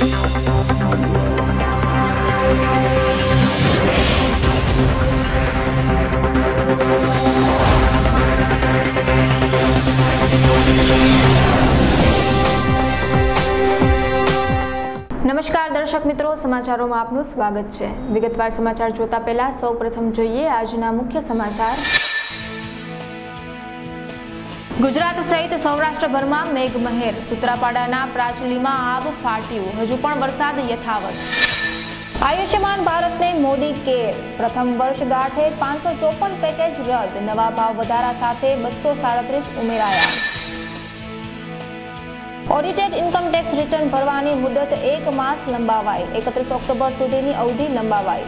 નમસ્કાર દર્શક મિત્રો, સમાચારોમાં આપનું સ્વાગત છે। વિગતવાર સમાચાર જોતા પહેલા સૌપ્રથમ જોઈએ આજના મુખ્ય સમાચાર। ગુજરાત સહિત સૌરાષ્ટ્રભરમાં મેઘમહેર, સૂત્રાપાડાના પ્રાચલીમાં આબ ફાટ્યું, હજુ પણ વરસાદ યથાવત। આયુષ્યમાન ભારતને મોદી કેર, પ્રથમ વર્ષગાંઠે 554 પેકેજ રદ, નવા ભાવ વધારા સાથે 237 ઉમેરાયા। ઓડિટેડ ઇન્કમ ટેક્સ રિટર્ન ભરવાની મુદત 1 માસ લંબાવાઈ, 31 ઓક્ટોબર સુધીની અવધિ લંબાવાઈ।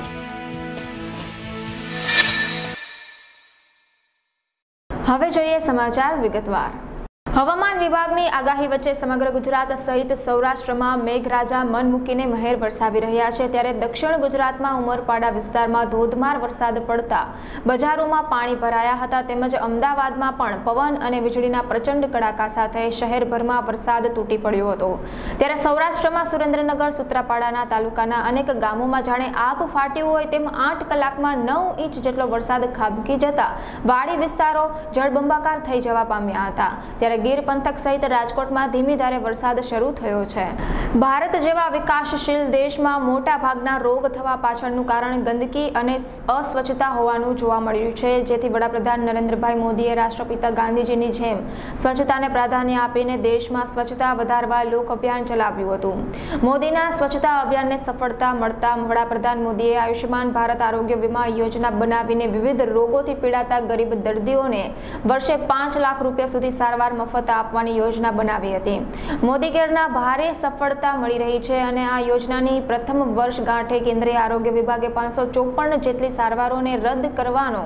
હવે જોઈએ સમાચાર વિગતવાર। હવામાન વિભાગની આગાહી વચ્ચે સમગ્ર ગુજરાત સહિત સૌરાષ્ટ્રમાં મેઘરાજા મન મૂકીને મહેર વરસાવી રહ્યા છે, ત્યારે દક્ષિણ ગુજરાતમાં ઉમરપાડા વિસ્તારમાં ધોધમાર વરસાદ પડતા બજારોમાં પાણી ભરાયા હતા, તેમજ અમદાવાદમાં પણ પવન અને વીજળીના પ્રચંડ કડાકા સાથે શહેરભરમાં વરસાદ તૂટી પડ્યો હતો। ત્યારે સૌરાષ્ટ્રમાં સુરેન્દ્રનગર, સૂત્રાપાડાના તાલુકાના અનેક ગામોમાં જાણે આબ ફાટ્યું હોય તેમ 8 કલાકમાં 9 ઇંચ જેટલો વરસાદ ખાબકી જતા વાડી વિસ્તારો જળબંબાકાર થઈ જવા પામ્યા હતા। ત્યારે ગીર પંથક સહિત રાજકોટમાં ધીમી ધારે વરસાદ શરૂ થયો છે। ભારત જેવા વિકાસશીલ દેશમાં મોટા ભાગના રોગ થવા પાછળનું કારણ ગંદકી અને અસ્વચ્છતા હોવાનું જોવા મળ્યું છે, જેથી વડાપ્રધાન નરેન્દ્રભાઈ મોદીએ રાષ્ટ્રપિતા ગાંધીજીની જેમ સ્વચ્છતાને પ્રાધાન્ય આપીને દેશમાં સ્વચ્છતા વધારવા લોક અભિયાન ચલાવ્યું હતું। મોદીના સ્વચ્છતા અભિયાનને સફળતા મળતા વડાપ્રધાન મોદીએ આયુષ્યમાન ભારત આરોગ્ય વીમા યોજના બનાવીને વિવિધ રોગોથી પીડાતા ગરીબ દર્દીઓને વર્ષે 5 લાખ રૂપિયા સુધી સારવાર મફત આપવાની યોજના બનાવી હતી। મોદી કેરના ભારે સફળતા મળી રહી છે અને આ યોજનાની પ્રથમ વર્ષગાંઠે કેન્દ્રીય આરોગ્ય વિભાગે 554 જેટલી સારવારોને રદ કરવાનો,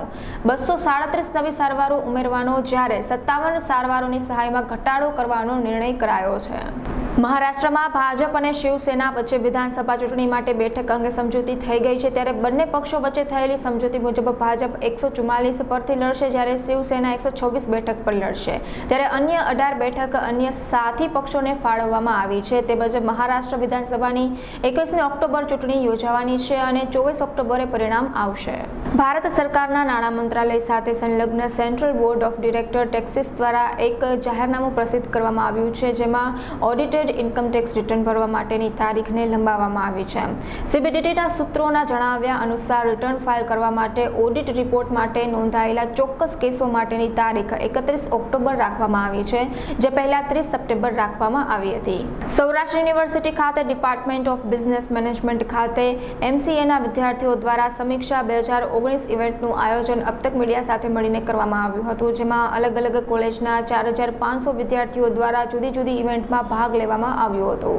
237 નવી સારવારો ઉમેરવાનો, જ્યારે 57 સારવારોની સહાયમાં ઘટાડો કરવાનો નિર્ણય કરાયો છે। મહારાષ્ટ્રમાં ભાજપ અને શિવસેના વચ્ચે વિધાનસભા ચૂંટણી માટે બેઠક અંગે સમજૂતી થઈ ગઈ છે, ત્યારે બંને પક્ષો વચ્ચે થયેલી સમજૂતી મુજબ ભાજપ 144 પરથી લડશે, જ્યારે શિવસેના 126 બેઠક પર લડશે। ત્યારે અન્ય 18 બેઠક અન્ય સાથી પક્ષોને ફાળવવામાં આવી છે। તેમજ મહારાષ્ટ્ર વિધાનસભાની 21મી ઓક્ટોબર ચૂંટણી યોજાવાની છે અને 24 ઓક્ટોબરે પરિણામ આવશે। ભારત સરકારના નાણાં મંત્રાલય સાથે સંલગ્ન central board of director taxes દ્વારા એક જાહેરનામું પ્રસિદ્ધ કરવામાં આવ્યું છે, જેમાં ઓડિટેડ ઇન્કમ ટેક્સ રિટર્ન ભરવા માટેની તારીખને લંબાવવામાં આવી છે। સીબીડીટીના સૂત્રોના જણાવ્યા અનુસાર રિટર્ન ફાઇલ કરવા માટે ઓડિટ રિપોર્ટ માટે નોંધાયેલા ચોક્કસ કેસો માટેની તારીખ 31 ઓક્ટોબર રાખવામાં આવી છે, જે પહેલા 30 સપ્ટેમ્બર રાખવામાં આવી હતી। સૌરાષ્ટ્ર યુનિવર્સિટી ખાતે ડિપાર્ટમેન્ટ ઓફ બિઝનેસ મેનેજમેન્ટ ખાતે MCAના વિદ્યાર્થીઓ દ્વારા સમીક્ષા 2019 ઇવેન્ટનું આયોજન અબતક મીડિયા સાથે મળીને કરવામાં આવ્યું હતું, જેમાં અલગ અલગ કોલેજના 4500 વિદ્યાર્થીઓ દ્વારા જુદી જુદી ઇવેન્ટમાં ભાગ લેવામાં આવ્યો હતો।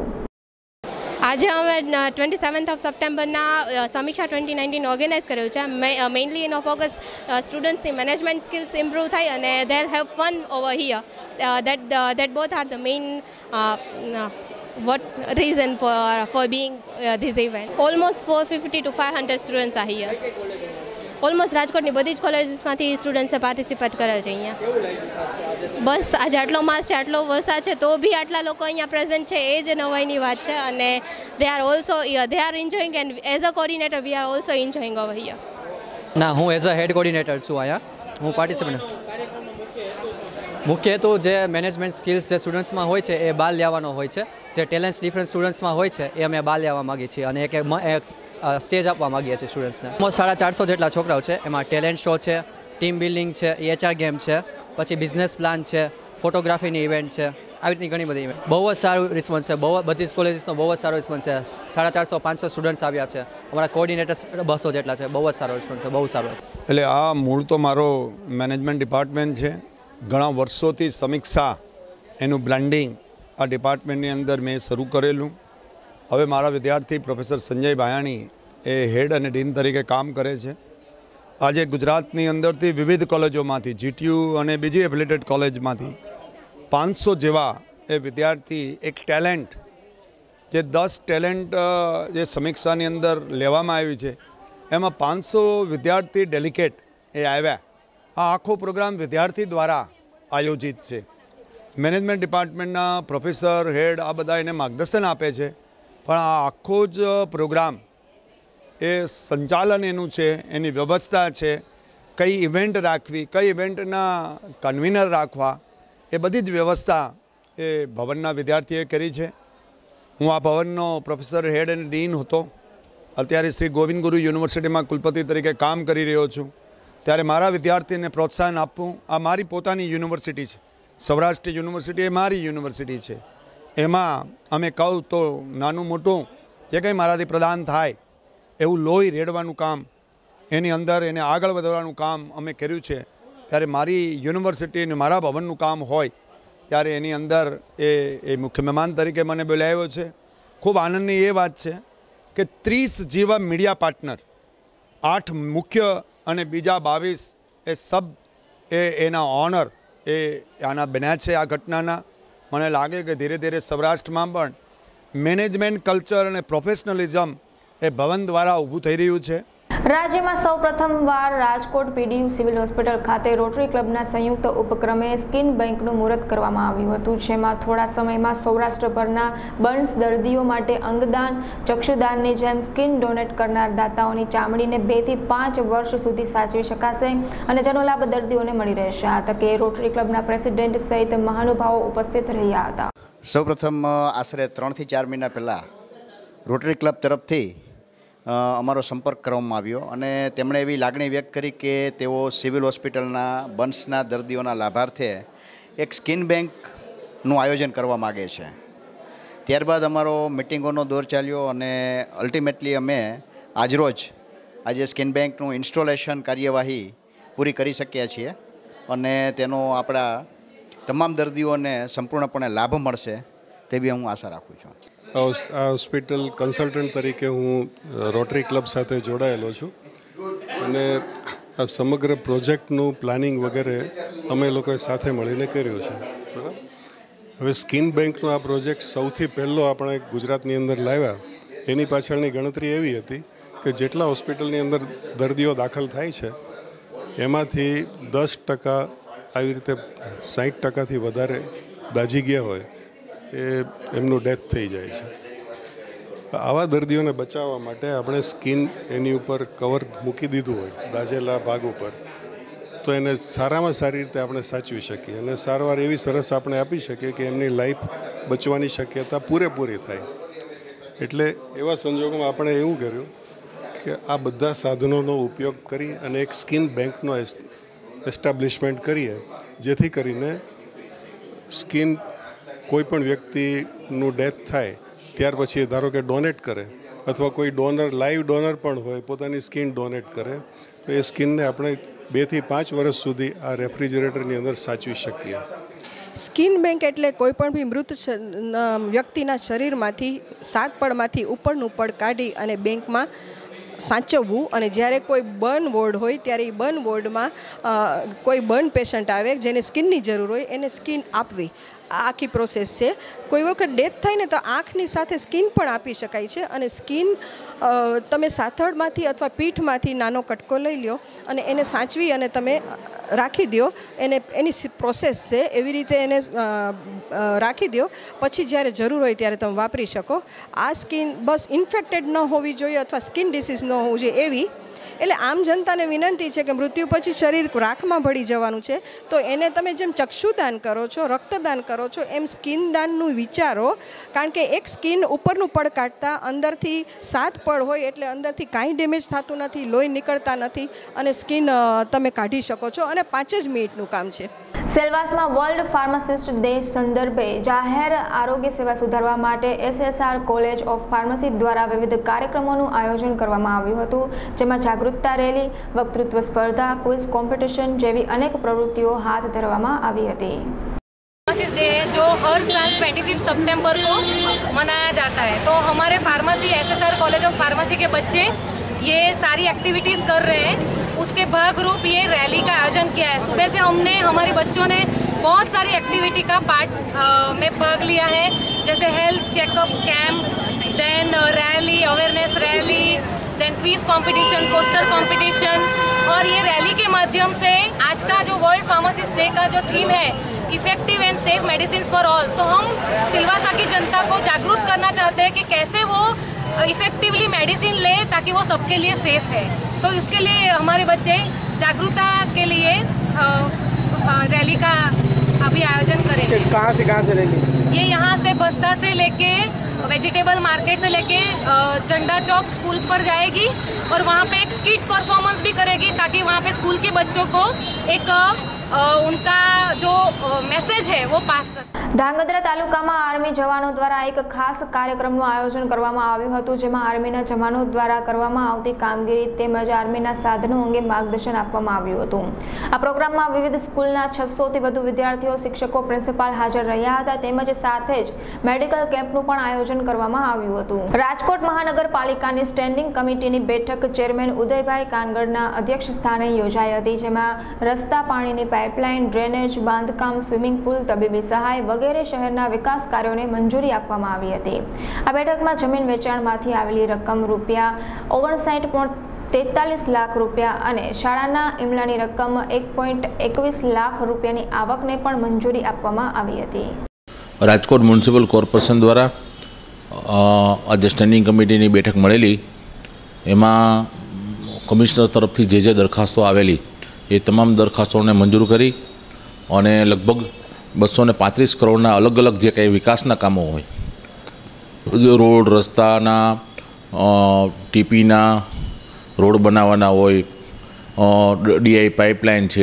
આજે અમે 27 ઓફ સપ્ટેમ્બરના સમીક્ષા 2019 ઓર્ગેનાઇઝ કર્યું છે। મેઇનલી એનો ફોકસ સ્ટુડન્ટ્સની મેનેજમેન્ટ સ્કિલ્સ ઇમ્પ્રૂવ થાય અને there have fun over here, that both are the main what reason for being this event. Almost 450 to 500 students are here. Almost રાજકોટની બધી જ કોલેજીસમાંથી સ્ટુડન્ટ્સે પાર્ટિસિપેટ કરેલ છે અહીંયા। બસ આજે આટલો માસ છે, આટલો વરસાદ છે, તો બી આટલા લોકો અહીંયા પ્રેઝન્ટ છે, એ જ નવાઈની વાત છે। અને they are enjoying and as a coordinator we are also enjoying over here. ના, હું એઝ અ હેડ કોર્ડિનેટર છું અહીંયા, હું પાર્ટિસિપેટ। મુખ્ય હેતુ જે મેનેજમેન્ટ સ્કિલ્સ જે સ્ટુડન્ટ્સમાં હોય છે એ બહાર લાવવાનો હોય છે, જે ટેલેન્ટ્સ ડિફરન્ટ સ્ટુડન્ટ્સમાં હોય છે એ અમે બહાર લાવવા માગીએ છીએ અને એક સ્ટેજ આપવા માગીએ છીએ સ્ટુડન્ટ્સને। ઓલમોસ્ટ 450 જેટલા છોકરાઓ છે, એમાં ટેલેન્ટ શો છે, ટીમ બિલ્ડિંગ છે, HR ગેમ છે, પછી બિઝનેસ પ્લાન છે, ફોટોગ્રાફીની ઇવેન્ટ છે, આવી રીતની ઘણી બધી ઇવેન્ટ। બહુ જ સારું રિસ્પોન્સ છે, બધી જ કોલેજીસનો બહુ જ સારો રિસ્પોન્સ છે। 450-500 સ્ટુડન્ટ્સ આવ્યા છે, અમારા કોર્ડિનેટર્સ 200 જેટલા છે, બહુ જ સારો રિસ્પોન્સ છે, બહુ સારો। એટલે આ મૂળ તો મારો મેનેજમેન્ટ ડિપાર્ટમેન્ટ છે, ઘણા વર્ષોથી સમીક્ષા એનું બ્લેન્ડિંગ આ ડિપાર્ટમેન્ટની અંદર મેં શરૂ કરેલું। હવે મારા વિદ્યાર્થી પ્રોફેસર સંજય બાયાણી એ હેડ અને ડીન તરીકે કામ કરે છે। આજે ગુજરાતની અંદરથી વિવિધ કોલેજોમાંથી, GTU અને બીજી એફિલિએટેડ કોલેજમાંથી 500 જેવા એ વિદ્યાર્થી એક ટેલેન્ટ, જે 10 ટેલેન્ટ જે સમીક્ષાની અંદર લેવામાં આવી છે, એમાં 500 વિદ્યાર્થી ડેલિકેટ એ આવ્યા। આ આખો પ્રોગ્રામ વિદ્યાર્થી દ્વારા આયોજિત છે। મેનેજમેન્ટ ડિપાર્ટમેન્ટના પ્રોફેસર હેડ આ બધા એને માર્ગદર્શન આપે છે પણ આ આખો જ પ્રોગ્રામ એ સંચાલન એનું છે, એની વ્યવસ્થા છે, કઈ ઇવેન્ટ રાખવી, કઈ ઇવેન્ટના કન્વીનર રાખવા, એ બધી જ વ્યવસ્થા એ ભવનના વિદ્યાર્થીએ કરી છે. હું આ ભવનનો પ્રોફેસર હેડ એન્ડ ડીન હતો. અત્યારે શ્રી ગોવિંદ ગુરુ યુનિવર્સિટીમાં કુલપતિ તરીકે કામ કરી રહ્યો છું. ત્યારે મારા વિદ્યાર્થીને પ્રોત્સાહન આપવું, આ મારી પોતાની યુનિવર્સિટી છે. સૌરાષ્ટ્ર યુનિવર્સિટી એ મારી યુનિવર્સિટી છે. એમાં અમે કહું તો નાનું મોટું જે કંઈ મારાથી પ્રદાન થાય એવું લોહી રેડવાનું કામ, એની અંદર એને આગળ વધારવાનું કામ અમે કર્યું છે. ત્યારે મારી યુનિવર્સિટી અને મારા ભવનનું કામ હોય ત્યારે એની અંદર એ મુખ્ય મહેમાન તરીકે મને બોલાવ્યો છે. ખૂબ આનંદની એ વાત છે કે 30 જેવા મીડિયા પાર્ટનર, 8 મુખ્ય અને બીજા 22 એ સબ એના ઓનર આના બન્યા છે આ ઘટનાના. મને લાગે કે ધીરે ધીરે સૌરાષ્ટ્રમાં પણ મેનેજમેન્ટ કલ્ચર અને પ્રોફેશનલિઝમ એ ભવન દ્વારા ઊભું થઈ રહ્યું છે. રાજ્યમાં સૌ પ્રથમવાર રાજકોટ પીડીયુ સિવિલ હોસ્પિટલ ખાતે રોટરી ક્લબના સંયુક્ત ઉપક્રમે સ્કિન બેંકનું મુહૂર્ત કરવામાં આવ્યું હતું, જેમાં થોડા સમયમાં સૌરાષ્ટ્રભરના બર્ન્સ દર્દીઓ માટે અંગદાન, ચક્ષુદાનની જેમ સ્કિન ડોનેટ કરનાર દાતાઓની ચામડીને 2 થી 5 વર્ષ સુધી સાચવી શકાશે અને જેનો લાભ દર્દીઓને મળી રહેશે. આ તકે રોટરી ક્લબના પ્રેસિડેન્ટ સહિત મહાનુભાવો ઉપસ્થિત રહ્યા હતા. સૌપ્રથમ આશરે 3 થી 4 મહિના પહેલાં રોટરી ક્લબ તરફથી અમારો સંપર્ક કરવામાં આવ્યો અને તેમણે એવી લાગણી વ્યક્ત કરી કે તેઓ સિવિલ હોસ્પિટલના બર્ન્સના દર્દીઓના લાભાર્થે એક સ્કિન બેંકનું આયોજન કરવા માગે છે. ત્યારબાદ અમારો મિટિંગોનો દોર ચાલ્યો અને અલ્ટિમેટલી અમે આજરોજ આજે સ્કિન બેંકનું ઇન્સ્ટોલેશન કાર્યવાહી પૂરી કરી શક્યા છીએ અને તેનો આપણા તમામ દર્દીઓને સંપૂર્ણપણે લાભ મળશે તેવી હું આશા રાખું છું. આ હોસ્પિટલ કન્સલ્ટન્ટ તરીકે હું રોટરી ક્લબ સાથે જોડાયેલો છું અને આ સમગ્ર પ્રોજેક્ટનું પ્લાનિંગ વગેરે અમે લોકોએ સાથે મળીને કર્યું છે. બરાબર. હવે સ્કિન બેંકનો આ પ્રોજેક્ટ સૌથી પહેલો આપણે ગુજરાતની અંદર લાવ્યા એની પાછળની ગણતરી એવી હતી કે જેટલા હોસ્પિટલની અંદર દર્દીઓ દાખલ થાય છે એમાંથી 10% આવી રીતે 60%થી વધારે દાઝી ગયા હોય એ એમનું ડેથ થઈ જાય છે. આવા દર્દીઓને બચાવવા માટે આપણે સ્કિન એની ઉપર કવર મૂકી દીધું હોય દાઝેલા ભાગ ઉપર તો એને સારામાં સારી રીતે આપણે સાચવી શકીએ અને સારવાર એવી સરસ આપણે આપી શકીએ કે એમની લાઈફ બચવાની શક્યતા પૂરેપૂરી થાય. એટલે એવા સંજોગોમાં આપણે એવું કર્યું કે આ બધા સાધનોનો ઉપયોગ કરી અને એક સ્કિન બેંકનો એસ્ટાબ્લિશમેન્ટ કરીએ જેથી કરીને સ્કિન કોઈ પણ વ્યક્તિનું ડેથ થાય ત્યાર પછી ધારો કે ડોનેટ કરે અથવા કોઈ ડોનર લાઈવ ડોનર પણ હોય પોતાની સ્કિન ડોનેટ કરે તો એ સ્કિનને આપણે 2 થી 5 વર્ષ સુધી આ રેફ્રિજરેટરની અંદર સાચવી શકીએ. સ્કિન બેંક એટલે કોઈ પણ બી મૃત વ્યક્તિના શરીરમાંથી 7 પડમાંથી ઉપરનું પડ કાઢી અને બેંકમાં સાચવવું અને જ્યારે કોઈ બર્ન વોર્ડ હોય ત્યારે એ બર્ન વોર્ડમાં કોઈ બર્ન પેશન્ટ આવે જેને સ્કિનની જરૂર હોય એને સ્કિન આપવી. આ આખી પ્રોસેસ છે. કોઈ વખત ડેથ થાય ને તો આંખની સાથે સ્કિન પણ આપી શકાય છે અને સ્કિન તમે સાથળમાંથી અથવા પીઠમાંથી નાનો કટકો લઈ લો અને એને સાચવી અને તમે રાખી દો. એની પ્રોસેસ છે એવી રીતે એને રાખી દો પછી જ્યારે જરૂર હોય ત્યારે તમે વાપરી શકો. આ સ્કિન બસ ઇન્ફેક્ટેડ ન હોવી જોઈએ અથવા સ્કિન ડિસીઝ ન હોવું જોઈએ એવી. એટલે આમ જનતાને વિનંતી છે કે મૃત્યુ પછી શરીર રાખમાં ભળી જવાનું છે તો એને તમે જેમ ચક્ષુદાન કરો છો, રક્તદાન કરો છો એમ સ્કિન દાનનું વિચારો. કારણ કે એક સ્કિન ઉપરનું પડ કાઢતા અંદરથી 7 પડ હોય એટલે અંદરથી કાંઈ ડેમેજ થતું નથી, લોહી નીકળતા નથી અને સ્કિન તમે કાઢી શકો છો અને 5 જ મિનિટનું કામ છે. સેલવાસમાં વર્લ્ડ ફાર્માસિસ્ટ ડે સંદર્ભે જાહેર આરોગ્ય સેવા સુધારવા માટે SSR કોલેજ ઓફ ફાર્મસી દ્વારા વિવિધ કાર્યક્રમોનું આયોજન કરવામાં આવ્યું હતું, જેમાં જાગૃતતા રેલી, વક્તૃત્વ સ્પર્ધા, ક્વિઝ કોમ્પિટિશન જેવી અનેક પ્રવૃત્તિઓ હાથ ધરવામાં આવી હતી. फार्मासिस्ट डे है जो हर साल 25 सितंबर को मनाया जाता है. तो हमारे pharmacy SSR college of pharmacy के बच्चे ये सारी एक्टिविटीज़ कर रहे हैं. उसके भाग रूप ये रैली का आयोजन किया है. सुबह से हमने हमारे बच्चों ने बहुत सारी एक्टिविटी का पार्ट में भाग लिया है, जैसे health checkup camp, then rally, awareness rally, then quiz competition, poster competition और ये रैली के माध्यम से आज का जो वर्ल्ड फार्मासिस्ट डे का जो थीम है effective and safe medicine for all, तो हम सिलवासा की जनता को जागरूक करना चाहते हैं कि कैसे वो इफेक्टिवली मेडिसिन ले ताकि वो सबके लिए सेफ है। तो इसके लिए हमारे बच्चे जागरूकता के लिए रैली का अभी आयोजन करेंगे। कहाँ से रैली? ये यहाँ से बस्ता से लेके वेजिटेबल मार्केट से लेके झंडा चौक स्कूल पर जाएगी और वहाँ पे एक स्किट परफॉर्मेंस भी करेगी ताकि वहाँ पे स्कूल के बच्चों को एक उनका जो मैसेज है वो पास कर सके। ધાંગધ્રા તાલુકામાં આર્મી જવાનો દ્વારા એક ખાસ કાર્યક્રમનું આયોજન કરવામાં આવ્યું હતું, જેમાં આર્મીના જવાનો દ્વારા કરવામાં આવતી કામગીરી તેમજ આર્મીના સાધનો અંગે માર્ગદર્શન આપવામાં આવ્યું હતું। આ પ્રોગ્રામમાં વિવિધ સ્કૂલના 600થી વધુ વિદ્યાર્થીઓ, શિક્ષકો, પ્રિન્સિપાલ હાજર રહ્યા હતા તેમજ સાથે જ મેડિકલ કેમ્પનું પણ આયોજન કરવામાં આવ્યું હતું। રાજકોટ મહાનગરપાલિકાની સ્ટેન્ડિંગ કમિટીની બેઠક ચેરમેન ઉદયભાઈ કાનગડના અધ્યક્ષ સ્થાને યોજાઈ હતી, જેમાં રસ્તા, પાણીની પાઇપલાઇન, ડ્રેનેજ, બાંધકામ, સ્વિમિંગ પૂલ, તબીબી સહાય વગેરે શહેરના વિકાસ કાર્યોને મંજૂરી આપવામાં આવી હતી। આ બેઠકમાં જમીન વેચાણમાંથી આવેલી રકમ ₹59.43 લાખ અને શાળાના ઇમલાની રકમ ₹1.21 લાખ આવકને પણ મંજૂરી આપવામાં આવી હતી। રાજકોટ મ્યુનિસિપલ કોર્પોરેશન દ્વારા આજે સ્ટેન્ડિંગ કમિટીની બેઠક મળેલી, એમાં કમિશનર તરફથી જે દરખાસ્તો આવેલી એ તમામ દરખાસ્તોને મંજૂર કરી અને લગભગ 235 કરોડના અલગ અલગ જે કંઈ વિકાસના કામો હોય, રોડ, રસ્તાના, ટીપીના રોડ બનાવવાના હોય, ડીઆઈ પાઇપલાઇન છે,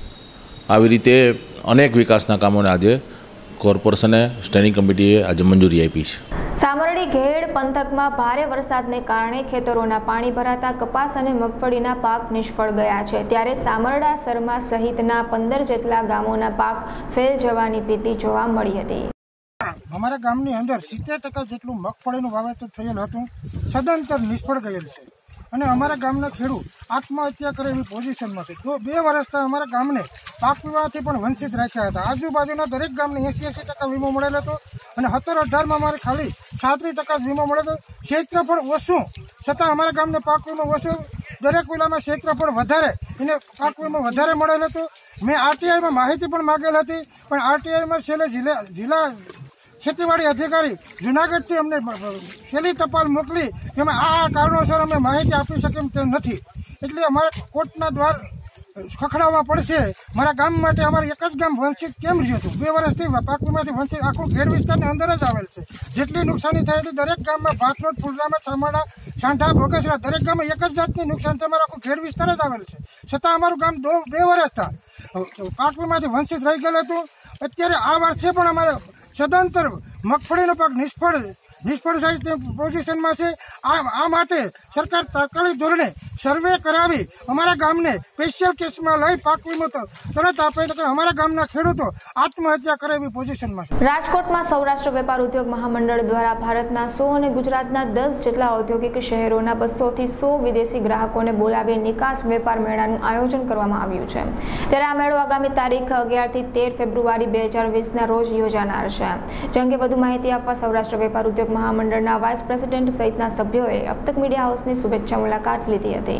આવી રીતે અનેક વિકાસના કામોને આજે કોર્પોરેશને સ્ટેન્ડિંગ કમિટીએ આજે મંજૂરી આપી છે। સામરડી ઘેડ પંથકમાં ભારે વરસાદને કારણે ખેતરોના પાણી ભરાતા કપાસ અને મગફળીના પાક નિષ્ફળ ગયા છે, ત્યારે સામરડા, સરમા સહિતના 15 જેટલા ગામોના પાક ફેલ જવાની ભીતિ જોવા મળી હતી। અમારા ગામની અંદર 70% જેટલું મગફળીનું વાવેતર થયેલ હતું, સદંતર નિષ્ફળ ગયેલ છે અને અમારા ગામના ખેડૂત આત્મહત્યા કરે એવી પોઝિશનમાં છે। જો 2 વર્ષથી અમારા ગામને પાક વીમાથી પણ વંચિત રાખ્યા હતા। આજુબાજુના દરેક ગામને 80% વીમો મળેલો હતો અને 17-18માં અમારે ખાલી 37% વીમો મળેલો। ક્ષેત્રફળ ઓછું છતાં અમારા ગામને પાક વીમો ઓછો, દરેક વિલામાં ક્ષેત્રફળ વધારે, એને પાક વીમો વધારે મળેલો હતો। મેં આરટીઆઈમાં માહિતી પણ માગેલ હતી, પણ આરટીઆઈમાં છેલ્લે જિલ્લા ખેતીવાડી અધિકારી જુનાગઢથી અમને છેલ્લી ટપાલ મોકલી, જેમાં આ કારણોસર અમે માહિતી આપી શકીએ તેમ નથી, એટલે અમારે કોર્ટના દ્વાર ખખડાવવા પડશે। મારા ગામ માટે અમારે એક જ ગામ વંચિત કેમ રહ્યું હતું? 2 વર્ષથી પાક વીમાથી વંચિત આખું ઘેડ વિસ્તારની અંદર જ આવેલ છે। જેટલી નુકસાની થાય એટલી દરેક ગામમાં ભાતનોટ, ફુલરામાં, ચામડા, સાંઠા, બગસરા દરેક ગામમાં એક જ જાતની નુકસાન છે। અમારું આખું ઘેડ વિસ્તાર જ આવેલ છે, છતાં અમારું ગામ 2 વર્ષથી પાક વીમાથી વંચિત રહી ગયેલું હતું। અત્યારે આ વર્ષે પણ અમારે સદંતર મગફળીનો પાક નિષ્ફળ થાય તે પોઝિશનમાં છે। આ માટે સરકાર તાત્કાલિક ધોરણે સર્વે કરાવી અમારા ગામને સ્પેશિયલ કેસમાં લઈ પાક વીમો તરત આપે, એટલે અમારા ગામના ખેડૂતો આત્મહત્યા કરે એવી પોઝિશનમાં છે। રાજકોટમાં સૌરાષ્ટ્ર વેપાર ઉદ્યોગ મહામંડળ દ્વારા ભારતના 100 અને ગુજરાતના 10 જેટલા ઔદ્યોગિક શહેરોના 200થી 100 વિદેશી ગ્રાહકોને બોલાવી નિકાસ વેપાર મેળાનું આયોજન કરવામાં આવ્યું છે, ત્યારે આ મેળો આગામી તારીખ 11 થી 13 ફેબ્રુઆરી 2020ના રોજ યોજાનાર છે। જે અંગે વધુ માહિતી આપવા સૌરાષ્ટ્ર વેપાર ઉદ્યોગ મહામંડળના વાઇસ પ્રેસિડેન્ટ સહિતના સભ્યોએ અબતક મીડિયા હાઉસની શુભેચ્છા મુલાકાત લીધી હતી।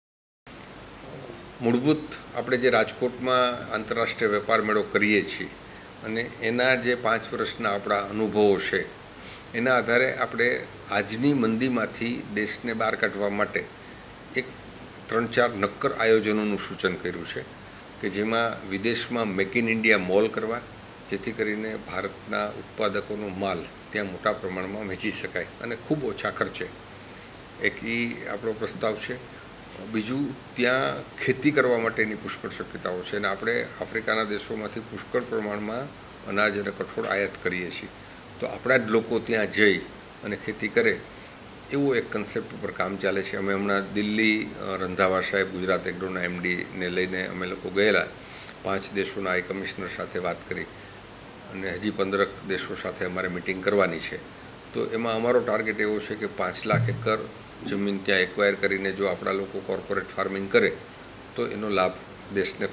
મૂળભૂત આપણે જે રાજકોટમાં આંતરરાષ્ટ્રીય વેપાર મેળો કરીએ છીએ અને એના જે 5 વર્ષના આપણા અનુભવો છે, એના આધારે આપણે આજની મંદીમાંથી દેશને બહાર કાઢવા માટે એક 3-4 નક્કર આયોજનોનું સૂચન કર્યું છે કે જેમાં વિદેશમાં મેક ઇન ઇન્ડિયા મોલ કરવા, જેથી કરીને ભારતના ઉત્પાદકોનો માલ ત્યાં મોટા પ્રમાણમાં વેચી શકાય અને ખૂબ ઓછા ખર્ચે, એક એ આપણો પ્રસ્તાવ છે। બીજું, ત્યાં ખેતી કરવા માટેની પુષ્કળ શક્યતાઓ છે અને આપણે આફ્રિકાના દેશોમાંથી પુષ્કળ પ્રમાણમાં અનાજ અને કઠોળ આયાત કરીએ છીએ, તો આપણા જ લોકો ત્યાં જઈ અને ખેતી કરે એવો એક કન્સેપ્ટ ઉપર કામ ચાલે છે। અમે હમણાં દિલ્હી રંધાવા સાહેબ ગુજરાત એગ્રોના એમડીને લઈને અમે લોકો ગયેલા, 5 દેશોના હાઈ કમિશનર સાથે વાત કરી અને હજી 15 દેશો સાથે અમારે મિટિંગ કરવાની છે। તો એમાં અમારો ટાર્ગેટ એવો છે કે 5 લાખ એકર જમીન ત્યાં એક્વાયર કરીને જો આપણા લોકો કોર્પોરેટ ફાર્મિંગ કરે તો એનો લાભ દેશને।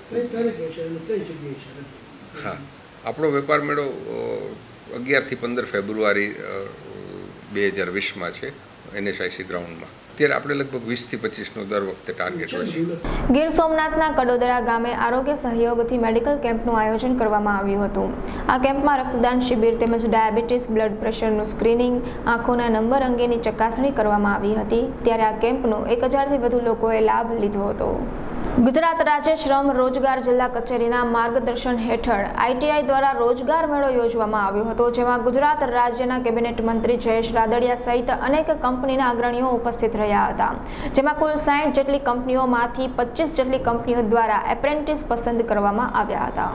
હા, આપણો વેપાર મેળો 11 થી 15 ફેબ્રુઆરી 2020માં છે NSIC ગ્રાઉન્ડમાં। અત્યારે આપણે લગભગ 20 થી 25નો દર વખતે ટાર્ગેટ હોય છે. ગીર સોમનાથના કડોદરા ગામે આરોગ્ય સહયોગથી મેડિકલ કેમ્પનું આયોજન કરવામાં આવ્યું હતું. આ કેમ્પમાં રક્તદાન શિબિર તેમજ ડાયાબિટીસ, બ્લડ પ્રેશરનું સ્ક્રીનિંગ, આંખોના નંબર અંગેની ચકાસણી કરવામાં આવી હતી. ત્યારે આ કેમ્પનો 1000થી વધુ લોકોએ લાભ લીધો હતો. ગુજરાત રાજ્ય શ્રમ રોજગાર જિલ્લા કચેરીના માર્ગદર્શન હેઠળ ITI દ્વારા રોજગાર મેળો યોજવામાં આવ્યો હતો, જેમાં ગુજરાત રાજ્યના કેબિનેટ મંત્રી જયેશ રાદડિયા સહિત અનેક કંપનીના અગ્રણીઓ ઉપસ્થિત રહ્યા હતા. જેમાં કુલ 60 જેટલી કંપનીઓમાંથી 25 જેટલી કંપનીઓ દ્વારા એપ્રેન્ટિસ પસંદ કરવામાં આવ્યા હતા.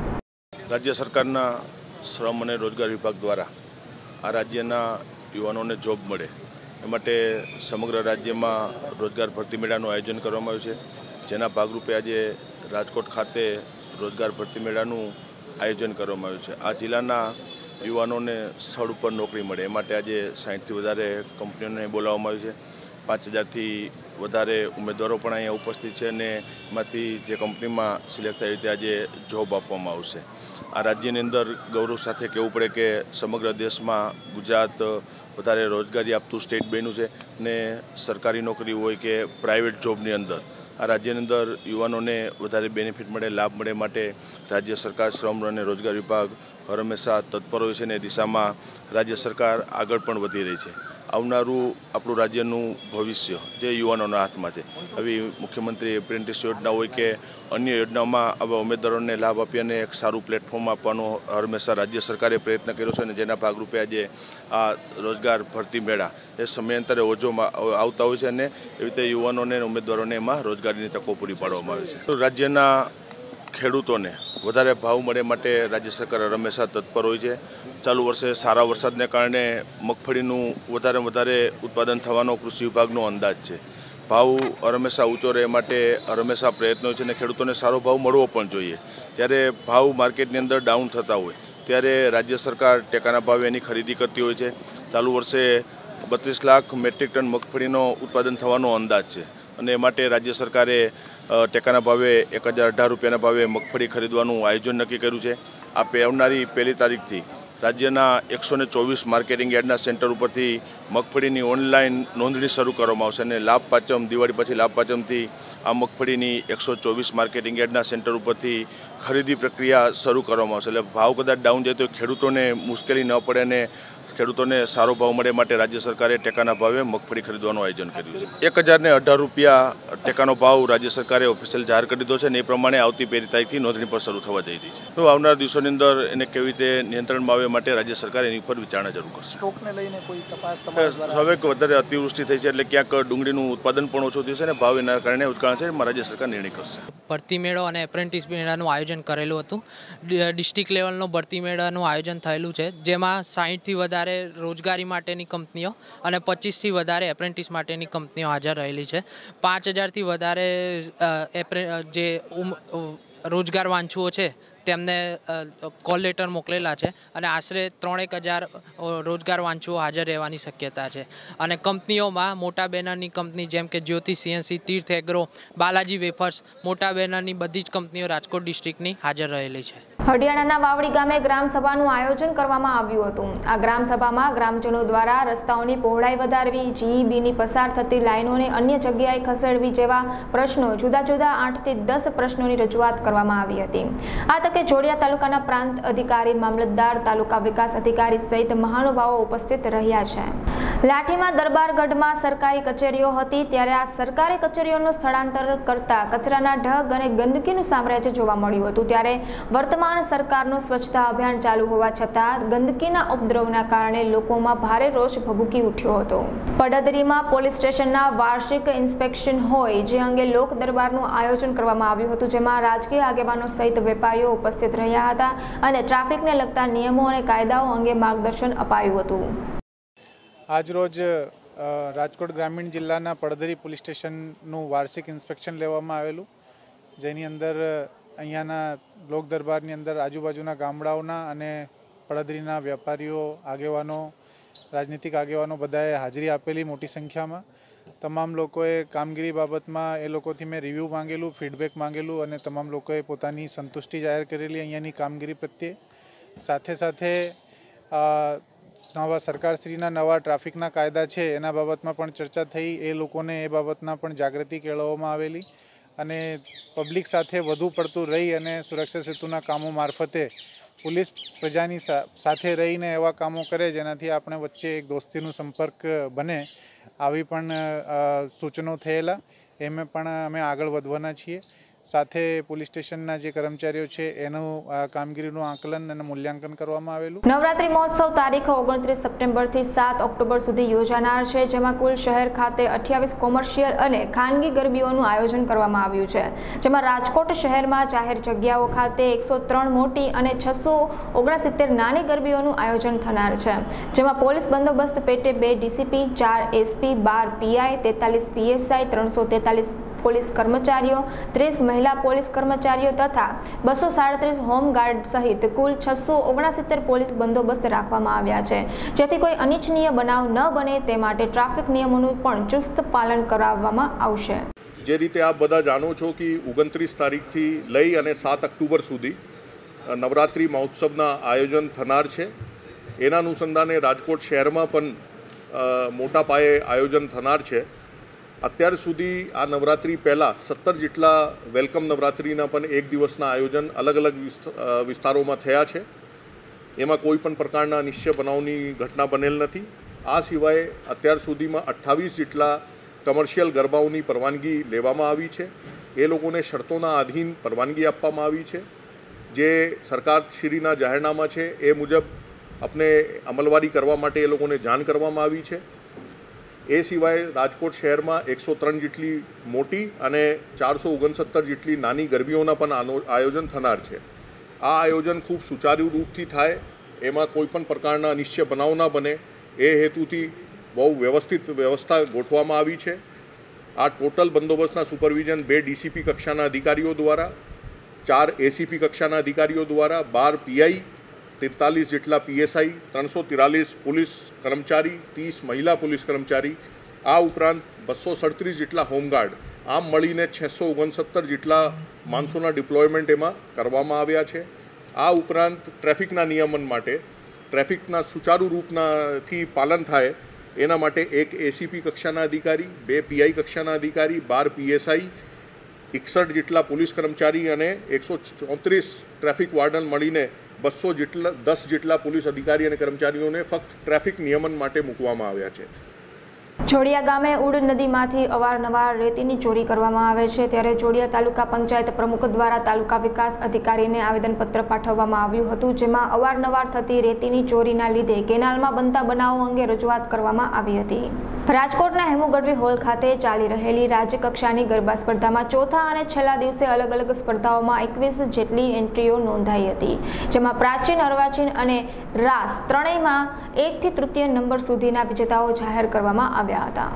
રાજ્ય સરકારના શ્રમ અને રોજગાર વિભાગ દ્વારા આ રાજ્યના યુવાનોને જોબ મળે એ માટે સમગ્ર રાજ્યમાં રોજગાર ભરતી મેળાનું આયોજન કરવામાં આવ્યું છે. જેના ભાગરૂપે આજે રાજકોટ ખાતે રોજગાર ભરતી મેળાનું આયોજન કરવામાં આવ્યું છે. આ જિલ્લાના યુવાનોને સ્થળ ઉપર નોકરી મળે એ માટે આજે 60થી વધારે કંપનીઓને બોલાવવામાં આવી છે. 5000થી વધારે ઉમેદવારો પણ અહીંયા ઉપસ્થિત છે અને એમાંથી જે કંપનીમાં સિલેક્ટ થાય રીતે આજે જોબ આપવામાં આવશે. આ રાજ્યની અંદર ગૌરવ સાથે કહેવું પડે કે સમગ્ર દેશમાં ગુજરાત વધારે રોજગારી આપતું સ્ટેટ બન્યું છે અને સરકારી નોકરી હોય કે પ્રાઇવેટ જોબની અંદર આ રાજ્યની અંદર યુવાનોને વધારે બેનિફિટ મળે, લાભ મળે માટે રાજ્ય સરકાર શ્રમ અને રોજગાર વિભાગ હંમેશા તત્પર હોય છે અને દિશામાં રાજ્ય સરકાર આગળ પણ વધી રહી છે. આવનારું આપણું રાજ્યનું ભવિષ્ય જે યુવાનોના હાથમાં છે. આવી મુખ્યમંત્રી એપ્રેન્ટિસ યોજના હોય કે અન્ય યોજનાઓમાં આવા ઉમેદવારોને લાભ આપી અને એક સારું પ્લેટફોર્મ આપવાનો હંમેશા રાજ્ય સરકારે પ્રયત્ન કર્યો છે અને જેના ભાગરૂપે આજે આ રોજગાર ભરતી મેળા એ સમયાંતરે ઓજોમાં આવતા હોય છે અને એવી રીતે યુવાનોને ઉમેદવારોને એમાં રોજગારીની તકો પૂરી પાડવામાં આવે છે. રાજ્યના ખેડૂતોને વધારે ભાવ મળે માટે રાજ્ય સરકાર હંમેશા તત્પર હોય છે. ચાલુ વર્ષે સારા વરસાદને કારણે મગફળીનું વધારે ઉત્પાદન થવાનો કૃષિ વિભાગનો અંદાજ છે. ભાવ હંમેશા ઊંચો રહે માટે હંમેશા પ્રયત્નો છે અને ખેડૂતોને સારો ભાવ મળવો પણ જોઈએ. જ્યારે ભાવ માર્કેટની અંદર ડાઉન થતા હોય ત્યારે રાજ્ય સરકાર ટેકાના ભાવે એની ખરીદી કરતી હોય છે. ચાલુ વર્ષે 32 લાખ મેટ્રિક ટન મગફળીનો ઉત્પાદન થવાનો અંદાજ છે અને એ માટે રાજ્ય સરકારે ટેકાના ભાવે 1018 રૂપિયાના ભાવે મગફળી ખરીદવાનું આયોજન નક્કી કર્યું છે. આ આવનારી 1 તારીખથી રાજ્યના 124 માર્કેટિંગ યાર્ડના સેન્ટર ઉપરથી મગફળીની ઓનલાઈન નોંધણી શરૂ કરવામાં આવશે અને લાભ પાંચમ દિવાળી પછી લાભ પાંચમથી આ મગફળીની 124 માર્કેટિંગ યાર્ડના સેન્ટર ઉપરથી ખરીદી પ્રક્રિયા શરૂ કરવામાં આવશે. એટલે ભાવ કદાચ ડાઉન જાય તો ખેડૂતોને મુશ્કેલી ન પડે અને ખેડૂતોને સારો ભાવ મળે માટે રાજ્ય સરકારે ટેકાના ભાવે મગફળી ખરીદવાનું આયોજન કર્યું છે. 1018 રૂપિયા ટેકાનો ભાવ રાજ્ય સરકારે ઓફિશિયલ જાહેર કરી દીધો છે અને એ પ્રમાણે આવતી 1 તારીખથી નોંધણી પર શરૂ થવા જઈ રહી છે. તો આવનારા દિવસોની અંદર એને કેવી રીતે નિયંત્રણમાં આવે માટે રાજ્ય સરકારે એની પર વિચારણા જરૂર કરશે. સ્ટોકને લઈને કોઈ તપાસ તમારા દ્વારા હવે વધારે અતિવૃષ્ટિ થઈ છે એટલે ક્યાંક ડુંગળીનું ઉત્પાદન પણ ઓછું થયું છે અને ભાવ એના કારણે ઉચકાણ છે. રાજ્ય સરકાર નિર્ણય કરશે. ભરતી મેળો અને એપ્રેન્ટિસ મેળાનું આયોજન કરેલું હતું. ડિસ્ટ્રિક્ટ લેવલનો ભરતી મેળાનું આયોજન થયેલું છે, જેમાં 60થી વધારે રોજગારી માટેની કંપનીઓ અને 25થી વધારે એપ્રેન્ટિસ માટેની કંપનીઓ હાજર રહેલી છે. 5000થી વધારે જે રોજગાર વાંચુઓ છે તેમને કોલ લેટર મોકલેલા છે અને આશરે 3000 રોજગાર વાંચુઓ હાજર રહેવાની શક્યતા છે. અને કંપનીઓમાં મોટા બેનરની કંપની જેમ કે Jyoti CNC, Tirth agro, Balaji wafers, મોટા બેનરની બધી જ કંપનીઓ રાજકોટ ડિસ્ટ્રિક્ટની હાજર રહેલી છે. હડિયાણાના વાવડી ગામે ગ્રામસભાનું આયોજન કરવામાં આવ્યું હતું. આ ગ્રામસભામાં ગ્રામજનો દ્વારા રસ્તાઓની પહોળાઈ વધારવી, GEBની પસાર થતી લાઈનોને અન્ય જગ્યાએ ખસેડવી જેવા પ્રશ્નો જુદા જુદા 8થી 10 પ્રશ્નોની રજૂઆત કરવામાં આવી હતી. આ તકે જોડિયા તાલુકાના પ્રાંત અધિકારી, મામલતદાર, તાલુકા વિકાસ અધિકારી સહિત મહાનુભાવો ઉપસ્થિત રહ્યા છે. લાઠીમાં દરબારગઢમાં સરકારી કચેરીઓ હતી ત્યારે આ સરકારી કચેરીઓનું સ્થળાંતર કરતા કચરાના ઢગ અને ગંદકીનું સામ્રાજ્ય જોવા મળ્યું હતું. ત્યારે વર્તમાન સરકારનું સ્વચ્છતા અભિયાન ચાલુ હોવા છતાં ગંદકીના ઉપદ્રવના કારણે લોકોમાં ભારે રોષ ભભૂકી ઉઠ્યો હતો. પડદરીમાં પોલીસ સ્ટેશનના વાર્ષિક ઇન્સ્પેક્શન હોય જે અંગે લોક દરબારનું આયોજન કરવામાં આવ્યું હતું, જેમાં રાજકીય આગેવાનો સહિત વેપારીઓ ઉપસ્થિત રહ્યા હતા અને ટ્રાફિકને લગતા નિયમો અને કાયદાઓ અંગે માર્ગદર્શન અપાયું હતું. આજરોજ રાજકોટ ગ્રામીણ જિલ્લાના પડદરી પોલીસ સ્ટેશનનું વાર્ષિક ઇન્સ્પેક્શન લેવામાં આવેલું, જેની અંદર અહીંયાના લોક દરબારની અંદર આજુબાજુના ગામડાઓના અને પડદરીના વેપારીઓ, આગેવાનો, રાજનીતિક આગેવાનો બધાએ હાજરી આપેલી મોટી સંખ્યામાં. તમામ લોકોએ કામગીરી બાબતમાં એ લોકોથી મેં રિવ્યૂ માંગેલું, ફીડબેક માંગેલું અને તમામ લોકોએ પોતાની સંતુષ્ટિ જાહેર કરેલી અહીંયાની કામગીરી પ્રત્યે. સાથે સાથે નવા સરકારશ્રીના નવા ટ્રાફિકના કાયદા છે એના બાબતમાં પણ ચર્ચા થઈ. એ લોકોને એ બાબતના પણ જાગૃતિ કેળવવામાં આવેલી અને પબ્લિક સાથે વધુ પડતું રહી અને સુરક્ષા સેતુના કામો મારફતે પોલીસ પ્રજાની સાથે રહીને એવા કામો કરે જેનાથી આપણે વચ્ચે એક દોસ્તીનો સંપર્ક બને, આવી પણ સૂચનો થયેલા. એમાં પણ અમે આગળ વધવાના છીએ. સાથે પોલીસ સ્ટેશનના જે કર્મચારીઓ છે એનું કામગીરીનું આકલન અને મૂલ્યાંકન કરવામાં આવેલું. નવરાત્રી મહોત્સવ તારીખ 29 સપ્ટેમ્બરથી 7 ઓક્ટોબર સુધી યોજાનાર છે, જેમાં કુલ શહેર ખાતે 28 કોમર્શિયલ અને ખાનગી ગરબીઓનું આયોજન કરવામાં આવ્યું છે. જેમાં રાજકોટ શહેરમાં જાહેર જગ્યાઓ ખાતે 103 મોટી અને 669 નાની ગરબીઓનું આયોજન થનાર છે. જેમાં પોલીસ બંદોબસ્ત પેટે 2 DCP, 4 SP, 12 PI, 43 PSI, 343 police કર્મચારીઓ, 30 મહિલા પોલીસ કર્મચારીઓ તથા 237 હોમગાર્ડ સહિત કુલ 669 પોલીસ બંદોબસ્ત રાખવામાં આવ્યા છે, જેથી કોઈ અનિચ્છનીય બનાવ ન બને તે માટે ટ્રાફિક નિયમોનું પણ ચુસ્ત પાલન કરાવવામાં આવશે. જે રીતે આપ બધા જાણો છો કે 29 તારીખથી લઈ અને 7 ઓક્ટોબર સુધી નવરાત્રિ મહોત્સવના આયોજન થનાર છે. એના અનુસંધાને રાજકોટ શહેરમાં પણ મોટા પાયે આયોજન થનાર છે. અત્યાર સુધી આ નવરાત્રિ પહેલાં 17 જેટલા વેલકમ નવરાત્રિના પણ એક દિવસના આયોજન અલગ અલગ વિસ્તારોમાં થયા છે. એમાં કોઈ પણ પ્રકારના અનિશ્ચય બનાવની ઘટના બનેલ નથી. આ સિવાય અત્યાર સુધીમાં 28 જેટલા કમર્શિયલ ગરબાઓની પરવાનગી લેવામાં આવી છે. એ લોકોને શરતોના આધીન પરવાનગી આપવામાં આવી છે. જે સરકારશ્રીના જાહેરનામા છે એ મુજબ આપણે અમલવારી કરવા માટે એ લોકોને જાણ કરવામાં આવી છે. એ સિવાય રાજકોટ શહેરમાં 103 જેટલી મોટી અને 469 જેટલી નાની ગરબીઓના પણ આયોજન થનાર છે. આ આયોજન ખૂબ સુચારુ રૂપથી થાય, એમાં કોઈ પણ પ્રકારના અનિશ્ચય બનાવ ના બને એ હેતુથી બહુ વ્યવસ્થિત વ્યવસ્થા ગોઠવવામાં આવી છે. આ ટોટલ બંદોબસ્તના સુપરવિઝન 2 ડીસીપી કક્ષાના અધિકારીઓ દ્વારા, 4 એસીપી કક્ષાના અધિકારીઓ દ્વારા, 12 પીઆઈ, 43 જેટલા પીએસઆઈ, 343 પોલીસ કર્મચારી, 30 મહિલા પોલીસ કર્મચારી, આ ઉપરાંત 237 જેટલા હોમગાર્ડ, આમ મળીને 669 જેટલા માણસોના ડિપ્લોયમેન્ટ એમાં કરવામાં આવ્યા છે. આ ઉપરાંત ટ્રાફિકના નિયમન માટે, ટ્રાફિકના સુચારુ રૂપથી પાલન થાય એના માટે 1 એસીપી કક્ષાના અધિકારી, 2 પીઆઈ કક્ષાના અધિકારી, 12 પીએસઆઈ, 61 જેટલા પોલીસ કર્મચારી અને 134 ટ્રાફિક વાર્ડન મળીને 210 જેટલા પોલીસ અધિકારી અને કર્મચારીઓને ફક્ત ટ્રાફિક નિયમન માટે મૂકવામાં આવ્યા છે. જોડિયા ગામે ઉડ નદીમાંથી અવારનવાર રેતીની ચોરી કરવામાં આવે છે, ત્યારે જોડિયા તાલુકા પંચાયત પ્રમુખ દ્વારા તાલુકા વિકાસ અધિકારીને આવેદનપત્ર પાઠવવામાં આવ્યું હતું, જેમાં અવારનવાર થતી રેતીની ચોરીના લીધે કેનાલમાં બનતા બનાવો અંગે રજૂઆત કરવામાં આવી હતી. રાજકોટના હેમુ ગઢવી હોલ ખાતે ચાલી રહેલી રાજ્ય કક્ષાની ગરબા સ્પર્ધામાં ચોથા અને છેલ્લા દિવસે અલગ અલગ સ્પર્ધાઓમાં 21 જેટલી એન્ટ્રીઓ નોંધાઈ હતી, જેમાં પ્રાચીન, અર્વાચીન અને રાસ ત્રણેયમાં 1 થી તૃતીય નંબર સુધીના વિજેતાઓ જાહેર કરવામાં આવ્યા હતા.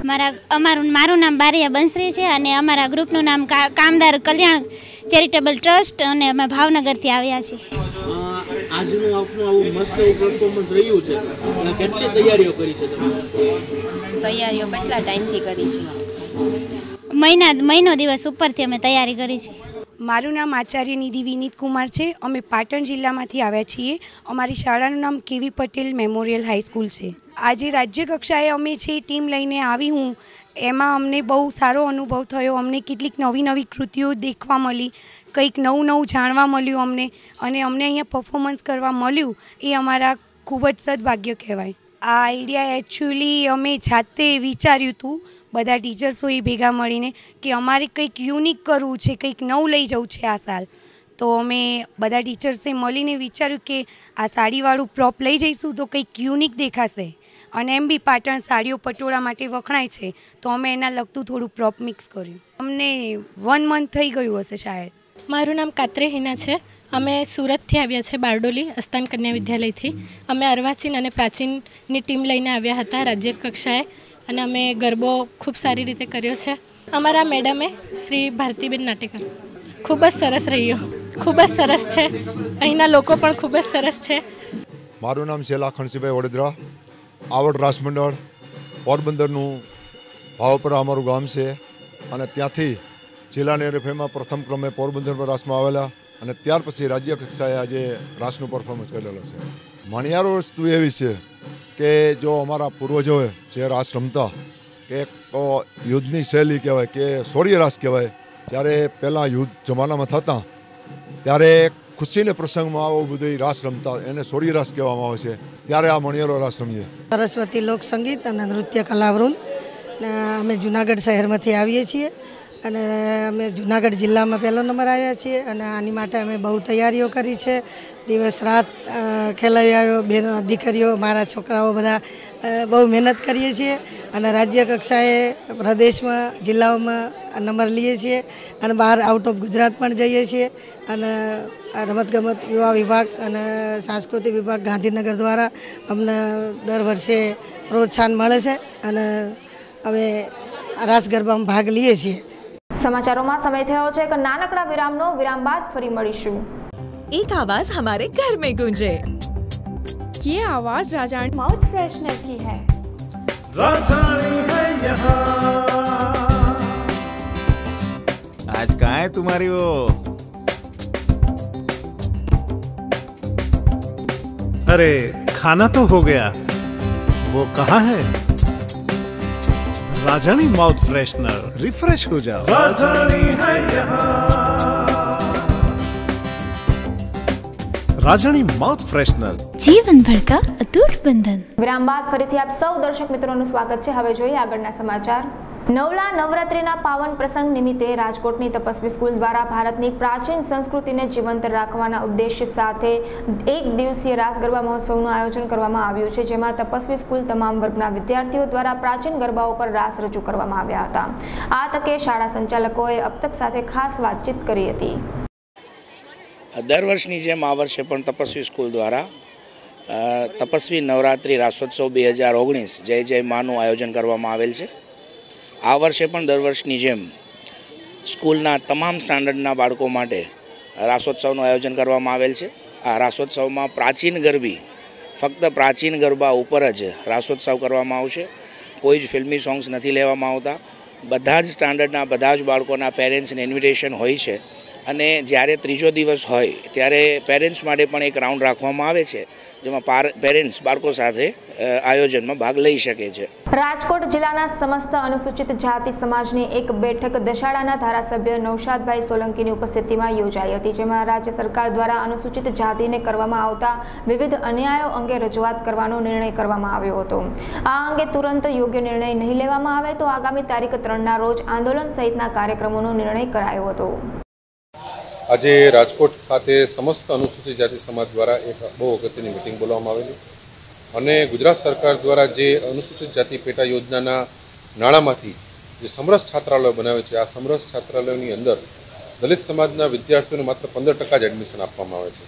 મારું નામ બારિયા બંસરી છે અને અમારા ગ્રુપનું નામ કામદાર કલ્યાણ ચેરિટેબલ ટ્રસ્ટ અને અમે ભાવનગરથી આવ્યા છીએ. આજનું આપનું આવું મસ્ત પરફોર્મન્સ રહ્યું છે, કેટલી તૈયારીઓ કરી છે તમે? તૈયારીઓ કેટલા ટાઈમથી કરી છે? મહિનો દિવસ ઉપરથી અમે તૈયારી કરી છે. મારું નામ આચાર્ય નિધિ વિનીત કુમાર છે. અમે પાટણ જિલ્લામાંથી આવ્યા છીએ. અમારી શાળાનું નામ કેવી પટેલ મેમોરિયલ હાઈસ્કૂલ છે. આજે રાજ્ય કક્ષાએ અમે જે ટીમ લઈને આવી હું, એમાં અમને બહુ સારો અનુભવ થયો. અમને કેટલીક નવી નવી કૃતિઓ દેખવા મળી, કંઈક નવું જાણવા મળ્યું અમને, અને અમને અહીંયા પરફોર્મન્સ કરવા મળ્યું એ અમારા ખૂબ જ સદભાગ્ય કહેવાય. આ આઈડિયા એકચ્યુઅલી અમે જાતે વિચાર્યું હતું, બધા ટીચર્સોએ ભેગા મળીને, કે અમારે કંઈક યુનિક કરવું છે, કંઈક નવું લઈ જવું છે આ સાલ. તો અમે બધા ટીચર્સે મળીને વિચાર્યું કે આ સાડીવાળું પ્રોપ લઈ જઈશું તો કંઈક યુનિક દેખાશે, અને એમ બી પાટણ સાડીઓ પટોળા માટે વખણાય છે, તો અમે એના લગતું થોડું પ્રોપ મિક્સ કર્યું. અમને 1 મંથ થઈ ગયું હશે શાયદ. મારું નામ કાત્રે હિના છે. અમે સુરતથી આવ્યા છે, બારડોલી અસ્તાન કન્યા વિદ્યાલયથી. અમે અર્વાચીન અને પ્રાચીનની ટીમ લઈને આવ્યા હતા રાજ્ય કક્ષાએ, અને અમે ગરબો ખૂબ સારી રીતે કર્યો છે. અમારા મેડમે શ્રી ભારતીબેન નાટેકર ખૂબ જ સરસ રહ્યો, ખૂબ જ સરસ છે. અહીંના લોકો પણ ખૂબ જ સરસ છે. મારું નામ છે લાખણસિંહભાઈ વડોદરા. આવડ રાસ મંડળ પોરબંદરનું ભાવપરા અમારું ગામ છે, અને ત્યાંથી જિલ્લાની એરફેમાં પ્રથમ ક્રમે પોરબંદર રાસમાં આવેલા, અને ત્યાર પછી રાજ્ય કક્ષાએ આજે રાસનું પરફોર્મન્સ કરેલો છે. મણિયારો વસ્તુ એવી છે કે જો અમારા પૂર્વજોએ જે રાસ રમતા કે યુદ્ધની શૈલી કહેવાય કે શૌર્ય રાસ કહેવાય, જ્યારે પહેલાં યુદ્ધ જમાનામાં થતા ત્યારે ખુશીને પ્રસંગમાં આવો બધું રાસ રમતા, એને શૌર્ય રાસ કહેવામાં આવે છે. ત્યારે આ મણિયારો રાસ રમીએ. સરસ્વતી લોક સંગીત અને નૃત્ય કલાવૃંદ અમે જુનાગઢ શહેરમાંથી આવીએ છીએ અને અમે જુનાગઢ જિલ્લામાં પહેલો નંબર આવ્યા છીએ અને આની માટે અમે બહુ તૈયારીઓ કરી છે. દિવસ રાત ખેલાડીઓ બહેનો દીકરીઓ મારા છોકરાઓ બધા બહુ મહેનત કરીએ છીએ અને રાજ્ય કક્ષાએ પ્રદેશમાં જિલ્લાઓમાં નંબર લઈએ છીએ અને બહાર આઉટ ઓફ ગુજરાત પણ જઈએ છીએ. અને રમતગમત યુવા વિભાગ અને સાંસ્કૃતિક વિભાગ ગાંધીનગર દ્વારા અમને દર વર્ષે પ્રોત્સાહન મળે છે અને અમે રાસ ગરબામાં ભાગ લઈએ છીએ. સમાચારોમાં સમય થયો છે કે નાનકડા વિરામનો. વિરામ બાદ ફરી મળીશું. एक आवाज हमारे घर में गूंजे, ये आवाज राजानी माउथ फ्रेशनर की है. राजानी है यहाँ. आज कहाँ है तुम्हारी वो? अरे खाना तो हो गया, वो कहाँ है? राजानी माउथ फ्रेशनर, रिफ्रेश हो जाओ. राजानी है यहाँ. राजानी माउथ फ्रेशनर, जीवन भर का अटूट बंधन. વિરામ બાદ ફરીથી આપ સૌ દર્શક મિત્રોનું સ્વાગત છે. હવે જોઈએ આગળના સમાચાર. નવલા નવરાત્રિના પાવન પ્રસંગ નિમિત્તે રાજકોટની તપસ્વી સ્કૂલ દ્વારા ભારતની પ્રાચીન સંસ્કૃતિને જીવંત રાખવાના ઉદ્દેશ્ય સાથે એક દિવસીય રાસ ગરબા મહોત્સવનું આયોજન કરવામાં આવ્યું છે, જેમાં તપસ્વી સ્કૂલ તમામ વર્ગના વિદ્યાર્થીઓ દ્વારા પ્રાચીન ગરબાઓ પર રાસ રજૂ કરવામાં આવ્યા હતા. આ તકે શાળા સંચાલકોએ અબતક સાથે ખાસ વાતચીત કરી હતી. દર વર્ષની જેમ આ વર્ષે પણ તપસ્વી સ્કૂલ દ્વારા તપસ્વી નવરાત્રિ રાસોત્સવ 2019 જય જય માનું આયોજન કરવામાં આવેલ છે. આ વર્ષે પણ દર વર્ષની જેમ સ્કૂલના તમામ સ્ટાન્ડર્ડના બાળકો માટે રાસોત્સવનું આયોજન કરવામાં આવેલ છે. આ રાસોત્સવમાં પ્રાચીન ગરબી, ફક્ત પ્રાચીન ગરબા ઉપર જ રાસોત્સવ કરવામાં આવશે. કોઈ જ ફિલ્મી સોંગ્સ નથી લેવામાં આવતા. બધા જ સ્ટાન્ડર્ડના બધા જ બાળકોના પેરેન્ટ્સને ઇન્વિટેશન હોય છે અને જ્યારે ત્રીજો દિવસ હોય ત્યારે પેરેન્ટ્સ માટે પણ એક રાઉન્ડ રાખવામાં આવે છે, જેમાં પેરેન્ટ્સ બાળકો સાથે આયોજનમાં ભાગ લઈ શકે છે. રાજકોટ જિલ્લાના સમસ્ત અનુસૂચિત જાતિ સમાજની એક બેઠક દશાડાના ધારાસભ્ય નૌશાદભાઈ સોલંકીની ઉપસ્થિતિમાં યોજાઈ હતી, જેમાં રાજ્ય સરકાર દ્વારા અનુસૂચિત જાતિને કરવામાં આવતા વિવિધ અન્યાયો અંગે રજૂઆત કરવાનો નિર્ણય કરવામાં આવ્યો હતો. આ અંગે તુરંત યોગ્ય નિર્ણય નહીં લેવામાં આવે તો આગામી તારીખ 3ના રોજ આંદોલન સહિતના કાર્યક્રમોનો નિર્ણય કરાયો હતો. આજે રાજકોટ ખાતે સમસ્ત અનુસૂચિત જાતિ સમાજ દ્વારા એક બહુ અગત્યની મિટિંગ બોલાવવામાં આવેલી અને ગુજરાત સરકાર દ્વારા જે અનુસૂચિત જાતિ પેટા યોજનાના નાણાંમાંથી જે સમરસ છાત્રાલયો બનાવે છે, આ સમરસ છાત્રાલયોની અંદર દલિત સમાજના વિદ્યાર્થીઓને માત્ર 15% જ એડમિશન આપવામાં આવે છે.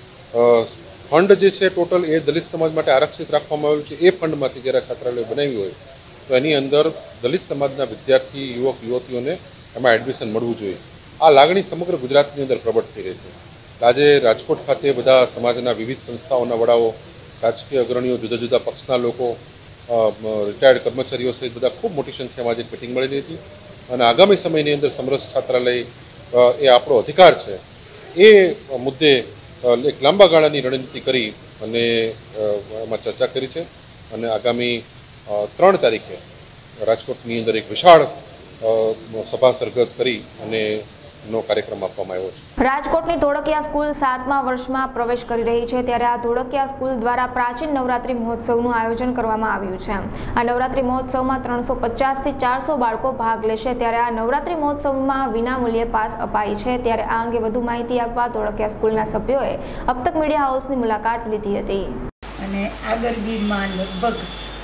ફંડ જે છે ટોટલ એ દલિત સમાજ માટે આરક્ષિત રાખવામાં આવેલું છે. એ ફંડમાંથી જ્યારે છાત્રાલય બનાવ્યું હોય તો એની અંદર દલિત સમાજના વિદ્યાર્થી યુવક યુવતીઓને એમાં એડમિશન મળવું જોઈએ. આ લાગણી સમગ્ર ગુજરાતની અંદર પ્રબળ થઈ રહી છે. આજે રાજકોટ ખાતે બધા સમાજના વિવિધ સંસ્થાઓના વડાઓ, રાજકીય અગ્રણીઓ, જુદા જુદા પક્ષના લોકો, રિટાયર્ડ કર્મચારીઓ સહિત બધા ખૂબ મોટી સંખ્યામાં આજે મિટિંગ મળેલી હતી અને આગામી સમયની અંદર સમરસ છાત્રાલય એ આપણો અધિકાર છે એ મુદ્દે એક લાંબા ગાળાની રણનીતિ કરી અને એમાં ચર્ચા કરી છે અને આગામી 3 તારીખે રાજકોટની અંદર એક વિશાળ સભા સરઘસ કરી અને નો કાર્યક્રમ આપવામાં આવ્યો છે. રાજકોટની ધોળકિયા સ્કૂલ 7મા વર્ષમાં પ્રવેશ કરી રહી છે, ત્યારે આ ધોળકિયા સ્કૂલ દ્વારા પ્રાચીન નવરાત્રી મહોત્સવનું આયોજન કરવામાં આવ્યું છે. આ નવરાત્રી મહોત્સવમાં 350 થી 400 બાળકો ભાગ લેશે, ત્યારે આ નવરાત્રી મહોત્સવમાં વિનામૂલ્યે પાસ અપાય છે. ત્યારે આ અંગે વધુ માહિતી આપવા ધોળકિયા સ્કૂલના સભ્યોએ અબતક મીડિયા હાઉસની મુલાકાત લીધી હતી. અને આ ગરબીમાં લગભગ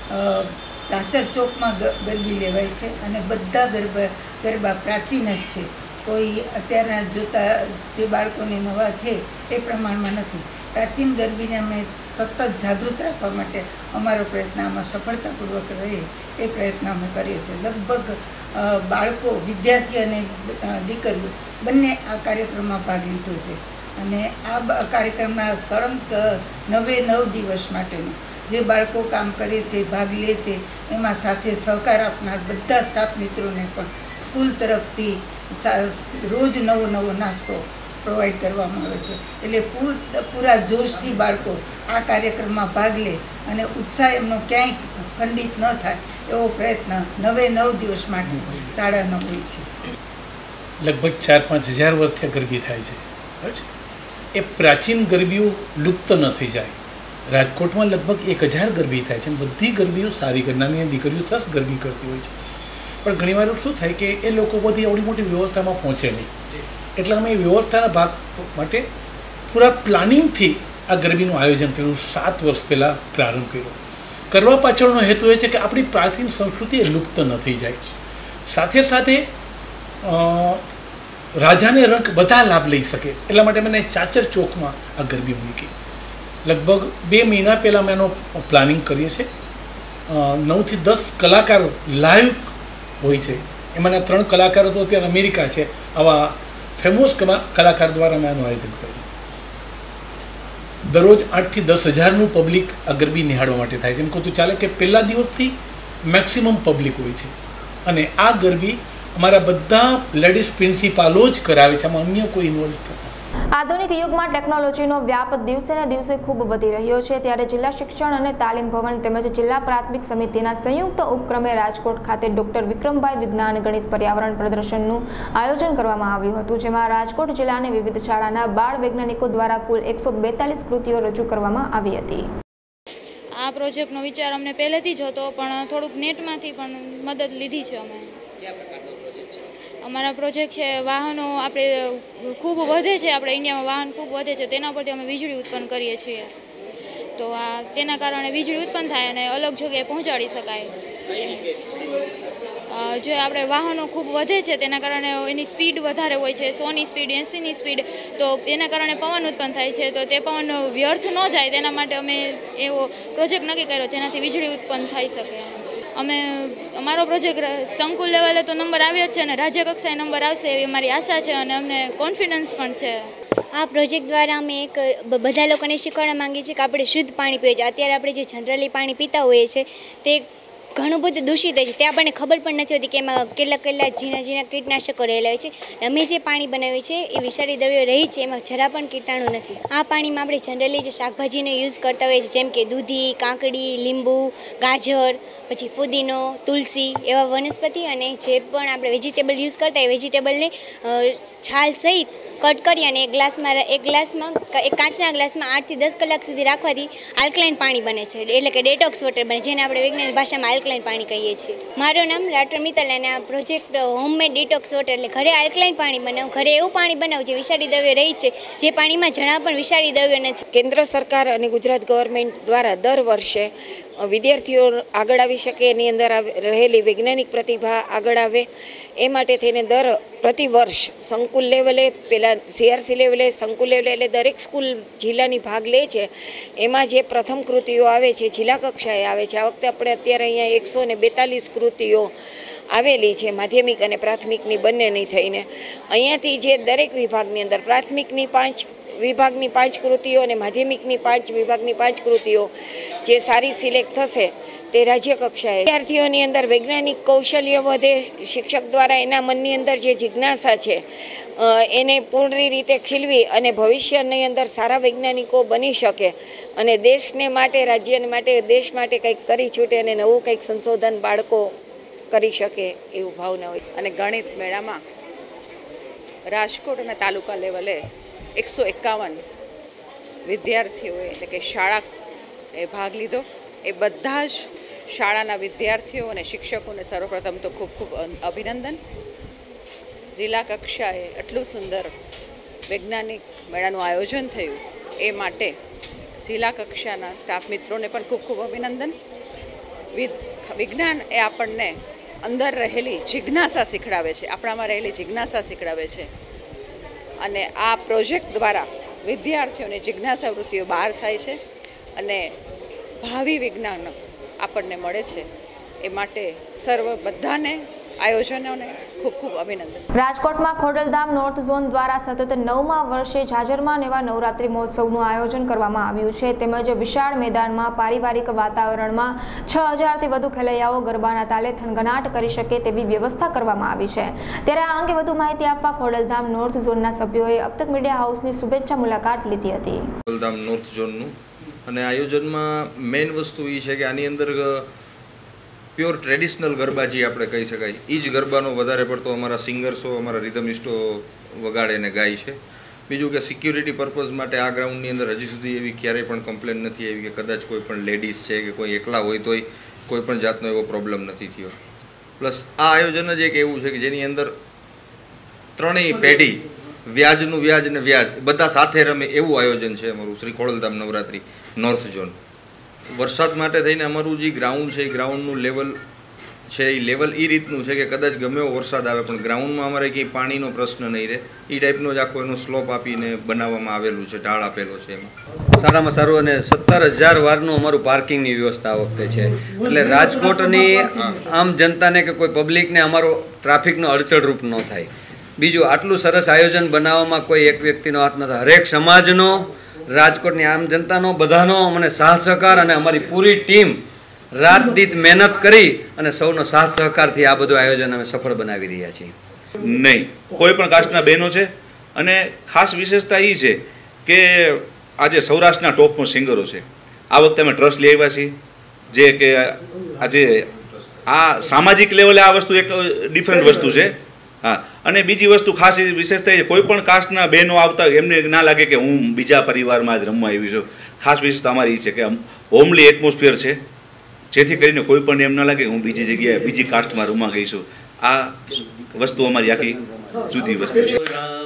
ચાચર ચોકમાં ગરબી લેવાય છે અને બધા ગરબા પ્રાચીન જ છે. કોઈ અત્યારના જોતા જે બાળકોને નવા છે એ પ્રમાણમાં નથી. પ્રાચીન ગરબીને અમે સતત જાગૃત રાખવા માટે અમારો પ્રયત્ન આમાં સફળતાપૂર્વક રહે એ પ્રયત્ન અમે કરીએ છીએ. લગભગ બાળકો, વિદ્યાર્થી અને દીકરીઓ બંને આ કાર્યક્રમમાં ભાગ લીધો છે અને આ કાર્યક્રમના સળંગ 9 દિવસ માટેનું જે બાળકો કામ કરે છે, ભાગ લે છે, એમાં સાથે સહકાર આપનાર બધા સ્ટાફ મિત્રોને પણ સ્કૂલ તરફથી રોજ નવો નાસ્તો પ્રોવાઈડ કરવામાં આવે છે. એટલે પૂરા જોશથી બાળકો આ કાર્યક્રમમાં ભાગ લે અને ઉત્સાહ એમનો ક્યાંય ખંડિત ન થાય એવો પ્રયત્ન 9 દિવસ માટે શાળાનો હોય છે. લગભગ 4-5 હજાર વર્ષથી ગરબી થાય છે. એ પ્રાચીન ગરબીઓ લુપ્ત ન થઈ જાય. રાજકોટમાં લગભગ 1000 ગરબી થાય છે. બધી ગરબીઓ સારી નાની દીકરીઓ સરસ ગરબી કરતી હોય છે. પણ ઘણીવાર શું થાય કે એ લોકો બધી આવડી મોટી વ્યવસ્થામાં પહોંચે નહીં. એટલે અમે વ્યવસ્થાના ભાગ માટે પૂરા પ્લાનિંગથી આ ગરબીનું આયોજન કર્યું. 7 વર્ષ પહેલાં પ્રારંભ કર્યો. કરવા પાછળનો હેતુ એ છે કે આપણી પ્રાચીન સંસ્કૃતિ એ લુપ્ત ન થઈ જાય. સાથે સાથે રાજાને રંગ બધા લાભ લઈ શકે એટલા માટે મને ચાચર ચોકમાં આ ગરબી મૂકી. લગભગ 2 મહિના પહેલાં અમે એનો પ્લાનિંગ કરીએ છીએ. 9 થી 10 કલાકાર લાઈવ હોય છે. એમાંના 3 કલાકારો તો અત્યારે અમેરિકા છે. આવા ફેમસ કલાકાર દ્વારા મેં આનું આયોજન કર્યું. દરરોજ 8 થી 10 હજારનું પબ્લિક આ ગરબી નિહાળવા માટે થાય છે. એમ કહું તો ચાલે કે પહેલા દિવસથી મેક્સિમમ પબ્લિક હોય છે. અને આ ગરબી અમારા બધા લેડીઝ પ્રિન્સિપાલો જ કરાવે છે. આમાં અન્ય કોઈ ઇન્વોલ્વ થતા. આધુનિક યુગમાં ટેકનોલોજીનો વ્યાપ દિવસે ને દિવસે ખૂબ વધી રહ્યો છે. ત્યારે જિલ્લા શિક્ષણ અને તાલીમ ભવન તેમજ જિલ્લા પ્રાથમિક સમિતિના સંયુક્ત ઉપક્રમે રાજકોટ ખાતે ડોક્ટર વિક્રમભાઈ વિજ્ઞાન ગણિત પર્યાવરણ પ્રદર્શનનું આયોજન કરવામાં આવ્યું હતું. જેમાં રાજકોટ જિલ્લાની વિવિધ શાળાના બાળ વૈજ્ઞાનિકો દ્વારા કુલ 142 કૃતિઓ રજૂ કરવામાં આવી હતી. આ પ્રોજેક્ટનો વિચાર અમને પહેલેથી જ હતો, પણ થોડુંક નેટમાંથી પણ મદદ લીધી છે અમે. અમારા પ્રોજેક્ટ છે વાહનો આપણે ખૂબ વધે છે, આપણે ઇન્ડિયામાં વાહન ખૂબ વધે છે, તેના પરથી અમે વીજળી ઉત્પન્ન કરીએ છીએ. તો તેના કારણે વીજળી ઉત્પન્ન થાય અને અલગ જગ્યાએ પહોંચાડી શકાય. જે આપણે વાહનો ખૂબ વધે છે તેના કારણે એની સ્પીડ વધારે હોય છે, 100ની સ્પીડ, 80ની સ્પીડ, તો એના કારણે પવન ઉત્પન્ન થાય છે. તો તે પવન વ્યર્થ ન જાય તેના માટે અમે એવો પ્રોજેક્ટ નક્કી કર્યો જેનાથી વીજળી ઉત્પન્ન થઈ શકે. અમારો પ્રોજેક્ટ સંકુલ લેવલે તો નંબર આવ્યો જ છે અને રાજ્ય કક્ષાએ નંબર આવશે એવી અમારી આશા છે અને અમને કોન્ફિડન્સ પણ છે. આ પ્રોજેક્ટ દ્વારા અમે બધા લોકોને શીખવાડવા માંગીએ છીએ કે આપણે શુદ્ધ પાણી પીએ છીએ. અત્યારે આપણે જે જનરલી પાણી પીતા હોઈએ છીએ તે ઘણું બધું દૂષિત હોય છે. તે આપણને ખબર પણ નથી હોતી કે એમાં કેટલા ઝીણા કીટનાશકો રહેલા હોય છે. અમે જે પાણી બનાવીએ છીએ એ વિષારી દ્રવ્યો રહી છે, એમાં જરા પણ કીટાણુ નથી. આ પાણીમાં આપણે જનરલી જે શાકભાજીનો યુઝ કરતા હોઈએ છીએ, જેમ કે દૂધી, કાકડી, લીંબુ, ગાજર, પછી ફુદીનો, તુલસી એવા વનસ્પતિ અને જે પણ આપણે વેજીટેબલ યુઝ કરતા હોય વેજીટેબલને છાલ સહિત કટ કરી અને એક કાચના ગ્લાસમાં 8 થી 10 કલાક સુધી રાખવાથી આલ્કલાઇન પાણી બને છે, એટલે કે ડેટોક્સ વોટર બને, જેને આપણે વૈજ્ઞાનિક ભાષામાં આલ્કલાઇન પાણી કહીએ છીએ. મારું નામ રાઠોડ મિત્તલ અને આ પ્રોજેક્ટ હોમમેડ ડિટોક્સ વોટર, એટલે ઘરે આલ્કલાઇન પાણી બનાવું, ઘરે એવું પાણી બનાવું જે વિષારી દ્રવ્ય રહી છે, જે પાણીમાં જણા પણ વિષારી દ્રવ્ય નથી. કેન્દ્ર સરકાર અને ગુજરાત ગવર્મેન્ટ દ્વારા દર વર્ષે વિદ્યાર્થીઓ આગળ આવી શકે, એની અંદર રહેલી વૈજ્ઞાનિક પ્રતિભા આગળ આવે એ માટે થઈને પ્રતિ વર્ષ સંકુલ લેવલે, પહેલાં CRC લેવલે, સંકુલ લેવલે, એટલે દરેક સ્કૂલ જિલ્લાની ભાગ લે છે. એમાં જે પ્રથમ કૃતિઓ આવે છે જિલ્લા કક્ષાએ આવે છે. આ વખતે આપણે અત્યારે અહીંયા 142 કૃતિઓ આવેલી છે, માધ્યમિક અને પ્રાથમિકની બંનેની થઈને. અહીંયાથી જે દરેક વિભાગની અંદર પ્રાથમિકની 5 વિભાગની 5 કૃતિઓ અને માધ્યમિકની 5 વિભાગની 5 કૃતિઓ જે સારી સિલેક્ટ થશે તે રાજ્ય કક્ષાએ. વિદ્યાર્થીઓની અંદર વૈજ્ઞાનિક કૌશલ્ય વધે, શિક્ષક દ્વારા એના મનની અંદર જે જિજ્ઞાસા છે એને પૂર્ણ રીતે ખીલવી અને ભવિષ્યની અંદર સારા વૈજ્ઞાનિકો બની શકે અને દેશને માટે, રાજ્યને માટે, દેશ માટે કંઈક કરી છૂટે અને નવું કંઈક સંશોધન બાળકો કરી શકે એવું ભાવના હોય. અને ગણિત મેળામાં રાજકોટ અને તાલુકા લેવલે 151 વિદ્યાર્થીઓએ, એટલે કે શાળાએ ભાગ લીધો. એ બધા જ શાળાના વિદ્યાર્થીઓ અને શિક્ષકોને સર્વપ્રથમ તો ખૂબ ખૂબ અભિનંદન. જિલ્લા કક્ષાએ આટલું સુંદર વૈજ્ઞાનિક મેળાનું આયોજન થયું એ માટે જિલ્લા કક્ષાના સ્ટાફ મિત્રોને પણ ખૂબ ખૂબ અભિનંદન. વિજ્ઞાન એ આપણને અંદર રહેલી જિજ્ઞાસા શીખડાવે છે, આપણામાં રહેલી જિજ્ઞાસા શીખડાવે છે અને આ પ્રોજેક્ટ દ્વારા વિદ્યાર્થીઓની જિજ્ઞાસા વૃત્તિઓ બહાર થાય છે અને ભાવિ વિજ્ઞાન આપણને મળે છે. એ માટે બધાને આયોજનોને ખૂબ ખૂબ અભિનંદન. રાજકોટમાં ખોડલધામ નોર્થ ઝોન દ્વારા સતત 9મા વર્ષે જાજરમાન એવા નવરાત્રી મહોત્સવનું આયોજન કરવામાં આવ્યું છે. તેમજ વિશાળ મેદાનમાં પારિવારિક વાતાવરણમાં 6000થી વધુ ખેલૈયાઓ ગરબાના તાલે થનગનાટ કરી શકે તેવી વ્યવસ્થા કરવામાં આવી છે. ત્યારે આ અંગે વધુ માહિતી આપવા ખોડલધામ નોર્થ ઝોનના સભ્યોએ અબતક મીડિયા હાઉસની શુભેચ્છા મુલાકાત લીધી હતી. ખોડલધામ નોર્થ ઝોનનું અને આયોજનમાં મેઇન વસ્તુ એ છે કે આની અંદર પ્યોર ટ્રેડિશનલ ગરબા જે આપણે કહી શકાય એ જ ગરબાનો વધારે પડતો અમારા સિંગર્સો અમારા રિધમિસ્ટો વગાડે અને ગાય છે. બીજું કે સિક્યુરિટી પર્પઝ માટે આ ગ્રાઉન્ડની અંદર હજી સુધી એવી ક્યારેય પણ કમ્પ્લેન નથી આવી કે કદાચ કોઈ પણ લેડીઝ છે કે કોઈ એકલા હોય તોય કોઈ પણ જાતનો એવો પ્રોબ્લેમ નથી થયો. પ્લસ આ આયોજન જ એક એવું છે કે જેની અંદર ત્રણેય પેઢી વ્યાજનું વ્યાજ અને વ્યાજ બધા સાથે રમે એવું આયોજન છે અમારું શ્રી ખોડલધામ નવરાત્રી નોર્થ ઝોન. વરસાદ માટે થઈને અમારું જે ગ્રાઉન્ડ છે એ ગ્રાઉન્ડનું લેવલ છે એ લેવલ એ રીતનું છે કે કદાચ ગમે એવો વરસાદ આવે પણ ગ્રાઉન્ડમાં અમારે કંઈ પાણીનો પ્રશ્ન નહીં રહે એ ટાઈપનો જ આખો એનો સ્લોપ આપીને બનાવવામાં આવેલું છે, ઢાળ આપેલો છે. એમાં સારામાં સારું અને 17,000 વારનું અમારું પાર્કિંગની વ્યવસ્થા આ વખતે છે. એટલે રાજકોટની આમ જનતાને કે કોઈ પબ્લિકને અમારો ટ્રાફિકનો અડચણરૂપ ન થાય. બીજું આટલું સરસ આયોજન બનાવવામાં કોઈ એક વ્યક્તિનો હાથ નથી. હરેક સમાજનો, રાજકોટની આમ જનતાનો, બધાનો અમને સાથ સહકાર અને અમારી પૂરી ટીમ રાત દીત મહેનત કરી અને સૌનો સાથ સહકારથી આ બધું આયોજન અમે સફળ બનાવી રહ્યા છીએ. નહીં, કોઈ પણ કાસ્ટના બહેનો છે અને ખાસ વિશેષતા એ છે કે આજે સૌરાષ્ટ્રના ટોપમાં સિંગરો છે. આ વખતે અમે ટ્રસ્ટ લઈ આવ્યા છીએ જે કે આજે આ સામાજિક લેવલે આ વસ્તુ એક ડિફરન્ટ વસ્તુ છે. હા, અને બીજી વસ્તુ ખાસ વિશેષતા એ કોઈ પણ કાસ્ટના બહેનો આવતા એમને ના લાગે કે હું બીજા પરિવારમાં જ રમવા આવી છું. ખાસ વિશેષતા અમારી એ છે કે હોમલી એટમોસ્ફિયર છે જેથી કરીને કોઈ પણ એમ ના લાગે કે હું બીજી જગ્યાએ બીજી કાસ્ટમાં રમવા ગઈ છું. આ વસ્તુ અમારી આખી જુદી વસ્તુ છે.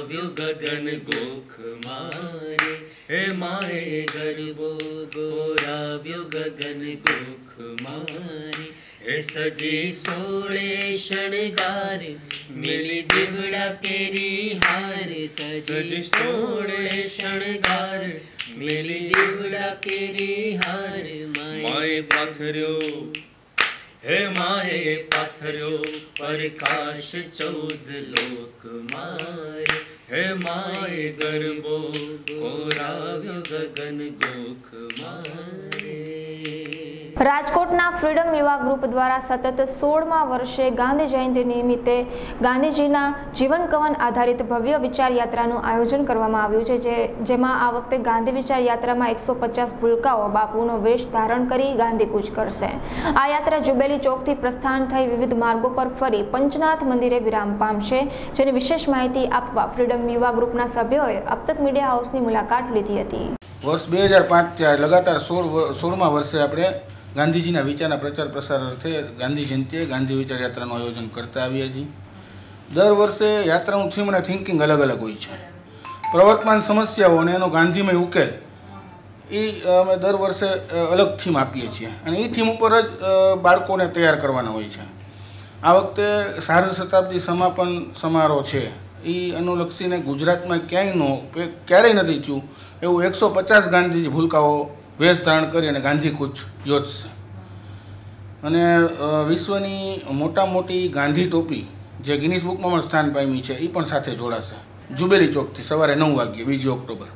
हे सजे सोळे शणगार मिली दिवड़ा केरी हार सजे सोळे शणगार मिली दिवड़ा केरी हार माए पाथर्यो हे माए पाथर्यो प्रकाश 14 लोक मारे हे माए गरबो कोराव्यो गगन गोख मारे. રાજકોટના ફ્રીડમ યુવા ગ્રુપ દ્વારા સતત 16મા વર્ષે ગાંધી જયંતિ નિમિત્તે ગાંધીજીના જીવન કવન આધારિત ભવ્ય વિચાર યાત્રાનું આયોજન કરવામાં આવ્યું છે. જેમાં આ વખતે ગાંધી વિચાર યાત્રામાં 150 ભૂલકાઓ બાપુનો વેશ ધારણ કરી ગાંધી કૂચ કરશે. આ યાત્રા જુબેલી ચોકથી પ્રસ્થાન થઈ વિવિધ માર્ગો પર ફરી પંચનાથ મંદિરે વિરામ પામશે. જેની વિશેષ માહિતી આપવા ફ્રીડમ યુવા ગ્રુપના સભ્યોએ અબતક મીડિયા હાઉસની મુલાકાત લીધી હતી. વર્ષ 2005 લગાતાર 16મા વર્ષે આપણે ગાંધીજીના વિચારના પ્રચાર પ્રસાર અર્થે ગાંધી જયંતિએ ગાંધી વિચાર યાત્રાનું આયોજન કરતા આવ્યા છીએ. દર વર્ષે યાત્રાનું થીમ અને થિંકિંગ અલગ અલગ હોય છે. પ્રવર્તમાન સમસ્યાઓ અને એનો ગાંધીમય ઉકેલ એ અમે દર વર્ષે અલગ થીમ આપીએ છીએ અને એ થીમ ઉપર જ બાળકોને તૈયાર કરવાના હોય છે. આ વખતે સાર્ધ શતાબ્દી સમાપન સમારોહ છે એ અનુલક્ષીને ગુજરાતમાં ક્યારેય નથી થયું એવું 150 ગાંધીજી ભૂલકાઓ વેશ ધારણ કરી અને ગાંધી કૂચ યોજશે. અને વિશ્વની મોટી ગાંધી ટોપી જે ગિનીસ બુકમાં પણ સ્થાન પામી છે એ પણ સાથે જોડાશે. જુબેલી ચોકથી સવારે 9 વાગ્યે 2 ઓક્ટોબર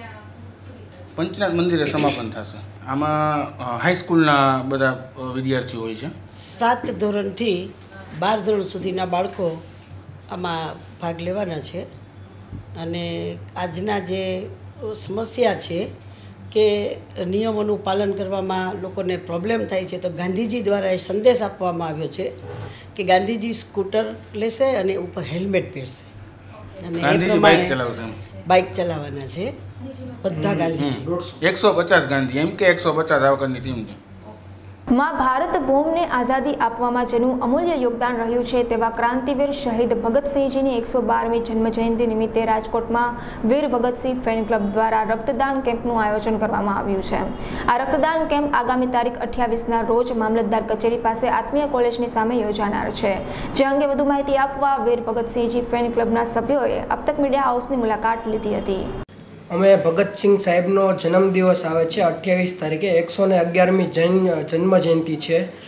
પંચનાથ મંદિરે સમાપન થશે. આમાં હાઈસ્કૂલના બધા વિદ્યાર્થીઓ હોય છે. 7 ધોરણથી 12 ધોરણ સુધીના બાળકો આમાં ભાગ લેવાના છે. અને આજના જે સમસ્યા છે કે નિયમોનું પાલન કરવામાં લોકોને પ્રોબ્લેમ થાય છે, તો ગાંધીજી દ્વારા એ સંદેશ આપવામાં આવ્યો છે કે ગાંધીજી સ્કૂટર લેશે અને ઉપર હેલ્મેટ પહેરશે અને એ પ્રમાણે બાઇક ચલાવવાના છે બધા ગાંધીજી. 150 ગાંધી એમ કે 150 આ વખતની ટીમ છે. માં ભારત ભૂમિને આઝાદી આપવામાં જેનું અમૂલ્ય યોગદાન રહ્યું છે તેવા ક્રાંતિવીર શહીદ ભગતસિંહજીની 112મી જન્મજયંતિ નિમિત્તે રાજકોટમાં વીર ભગતસિંહ ફેન ક્લબ દ્વારા રક્તદાન કેમ્પનું આયોજન કરવામાં આવ્યું છે. આ રક્તદાન કેમ્પ આગામી તારીખ 28ના રોજ મામલતદાર કચેરી પાસે આત્મીય કોલેજની સામે યોજાનાર છે. જે અંગે વધુ માહિતી આપવા વીર ભગતસિંહજી ફેન ક્લબના સભ્યોએ અબતક મીડિયા હાઉસની મુલાકાત લીધી હતી. અમે ભગતસિંહ સાહેબનો જન્મદિવસ આવે છે 28 તારીખે, 111મી જન્મ જયંતિ છે.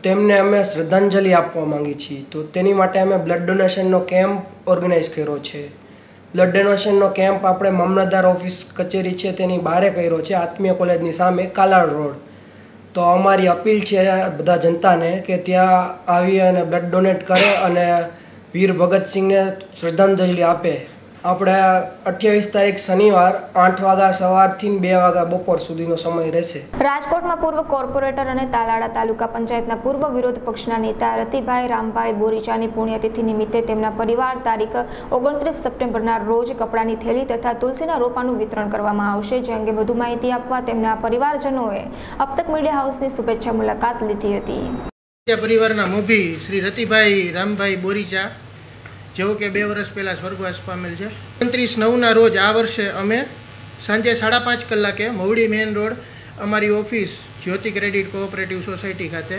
તેમને અમે શ્રદ્ધાંજલિ આપવા માંગીએ છીએ. તો તેની માટે અમે બ્લડ ડોનેશનનો કેમ્પ ઓર્ગેનાઇઝ કર્યો છે. બ્લડ ડોનેશનનો કેમ્પ આપણે મામલતદાર ઓફિસ કચેરી છે તેની બહારે કર્યો છે, આત્મીય કોલેજની સામે કાલાડ રોડ. તો અમારી અપીલ છે બધા જનતાને કે ત્યાં આવી અને બ્લડ ડોનેટ કરે અને વીર ભગતસિંહને શ્રદ્ધાંજલિ આપે. આપણે 28 તારીખ શનિવાર 8 વાગ્યા સવારથી 2 વાગ્યા બપોર સુધીનો સમય રહેશે. રાજકોટમાં પૂર્વ કોર્પોરેટર અને તાલાળા તાલુકા પંચાયતના પૂર્વ વિરોધ પક્ષના નેતા રતિભાઈ રામભાઈ બોરીચાની પુણ્યતિથિ નિમિત્તે તેમના પરિવાર તારીખ 29 સપ્ટેમ્બરના રોજ કપડાની થેલી તથા તુલસીના રોપાનું વિતરણ કરવામાં આવશે. જે અંગે વધુ માહિતી આપવા તેમના પરિવારજનોએ અબતક મીડિયા હાઉસની શુભેચ્છા મુલાકાત લીધી હતી. પરિવારના મોભી શ્રી રતિભાઈ રામભાઈ બોરીચા જેઓ કે 2 વર્ષ પહેલાં સ્વર્ગવાસ પામેલ છે. 29/9ના રોજ આ વર્ષે અમે સાંજે 5:30 કલાકે મવડી મેઇન રોડ અમારી office Jyoti credit cooperative society ખાતે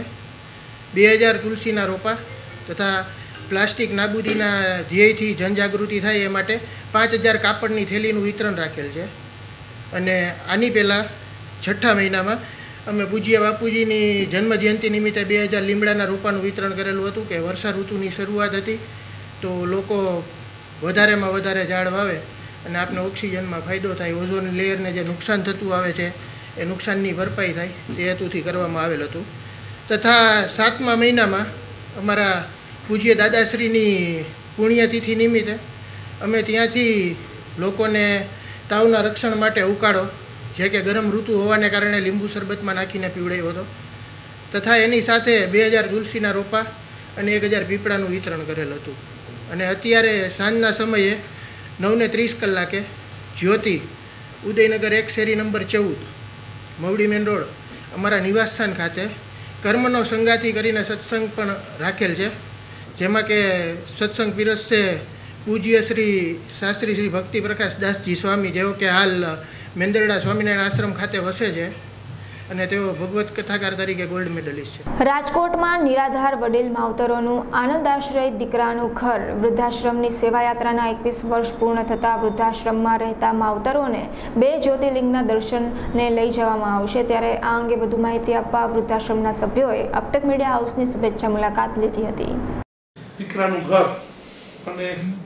2000 તુલસીના રોપા તથા પ્લાસ્ટિક નાબૂદીના ધ્યેયથી જનજાગૃતિ થાય એ માટે 5000 કાપડની થેલીનું વિતરણ રાખેલ છે. અને આની પહેલાં 6ઠ્ઠા મહિનામાં અમે પૂજ્ય બાપુજીની જન્મજયંતિ નિમિત્તે 2000 લીમડાના રોપાનું વિતરણ કરેલું હતું કે વર્ષા ઋતુની શરૂઆત હતી તો લોકો વધારેમાં વધારે ઝાડ વાવે અને આપને ઓક્સિજનમાં ફાયદો થાય, ઓઝોન લેયરને જે નુકસાન થતું આવે છે એ નુકસાનની ભરપાઈ થાય તે હેતુથી કરવામાં આવેલ હતું. તથા 7મા મહિનામાં અમારા પૂજ્ય દાદાશ્રીની પુણ્યતિથિ નિમિત્તે અમે ત્યાંથી લોકોને તાવના રક્ષણ માટે ઉકાળો જે કે ગરમ ઋતુ હોવાને કારણે લીંબુ શરબતમાં નાખીને પીવડાવ્યો હતો તથા એની સાથે 2000 તુલસીના રોપા અને 1000 પીપળાનું વિતરણ કરેલ હતું. અને અત્યારે સાંજના સમયે 9:30 કલાકે જ્યોતિ ઉદયનગર 1 શેરી નંબર 14 મવડી મેન રોડ અમારા નિવાસસ્થાન ખાતે કર્મનો સંગાતી કરીને સત્સંગ પણ રાખેલ છે. જેમાં કે સત્સંગ પીરસશે પૂજ્ય શ્રી શાસ્ત્રી શ્રી ભક્તિ પ્રકાશ દાસજી સ્વામી જેઓ કે હાલ મેંદરડા સ્વામિનારાયણ આશ્રમ ખાતે વસે છે અને તેઓ ભગવત કથાકાર તરીકે ગોલ્ડ મેડલિસ્ટ છે. રાજકોટમાં નિરાધાર વડીલ માવતરોનું આનંદાશ્રય દીકરાનું ઘર વૃદ્ધાશ્રમની સેવાયાત્રાના 21 વર્ષ પૂર્ણ થતાં વૃદ્ધાશ્રમમાં રહેતા માવતરોને 2 જ્યોતિર્લિંગના દર્શનને લઈ જવામાં આવશે. ત્યારે આ અંગે વધુ માહિતી આપવા વૃદ્ધાશ્રમના સભ્યોએ અબતક મીડિયા હાઉસની શુભેચ્છા મુલાકાત લીધી હતી. દીકરાનું ઘર અને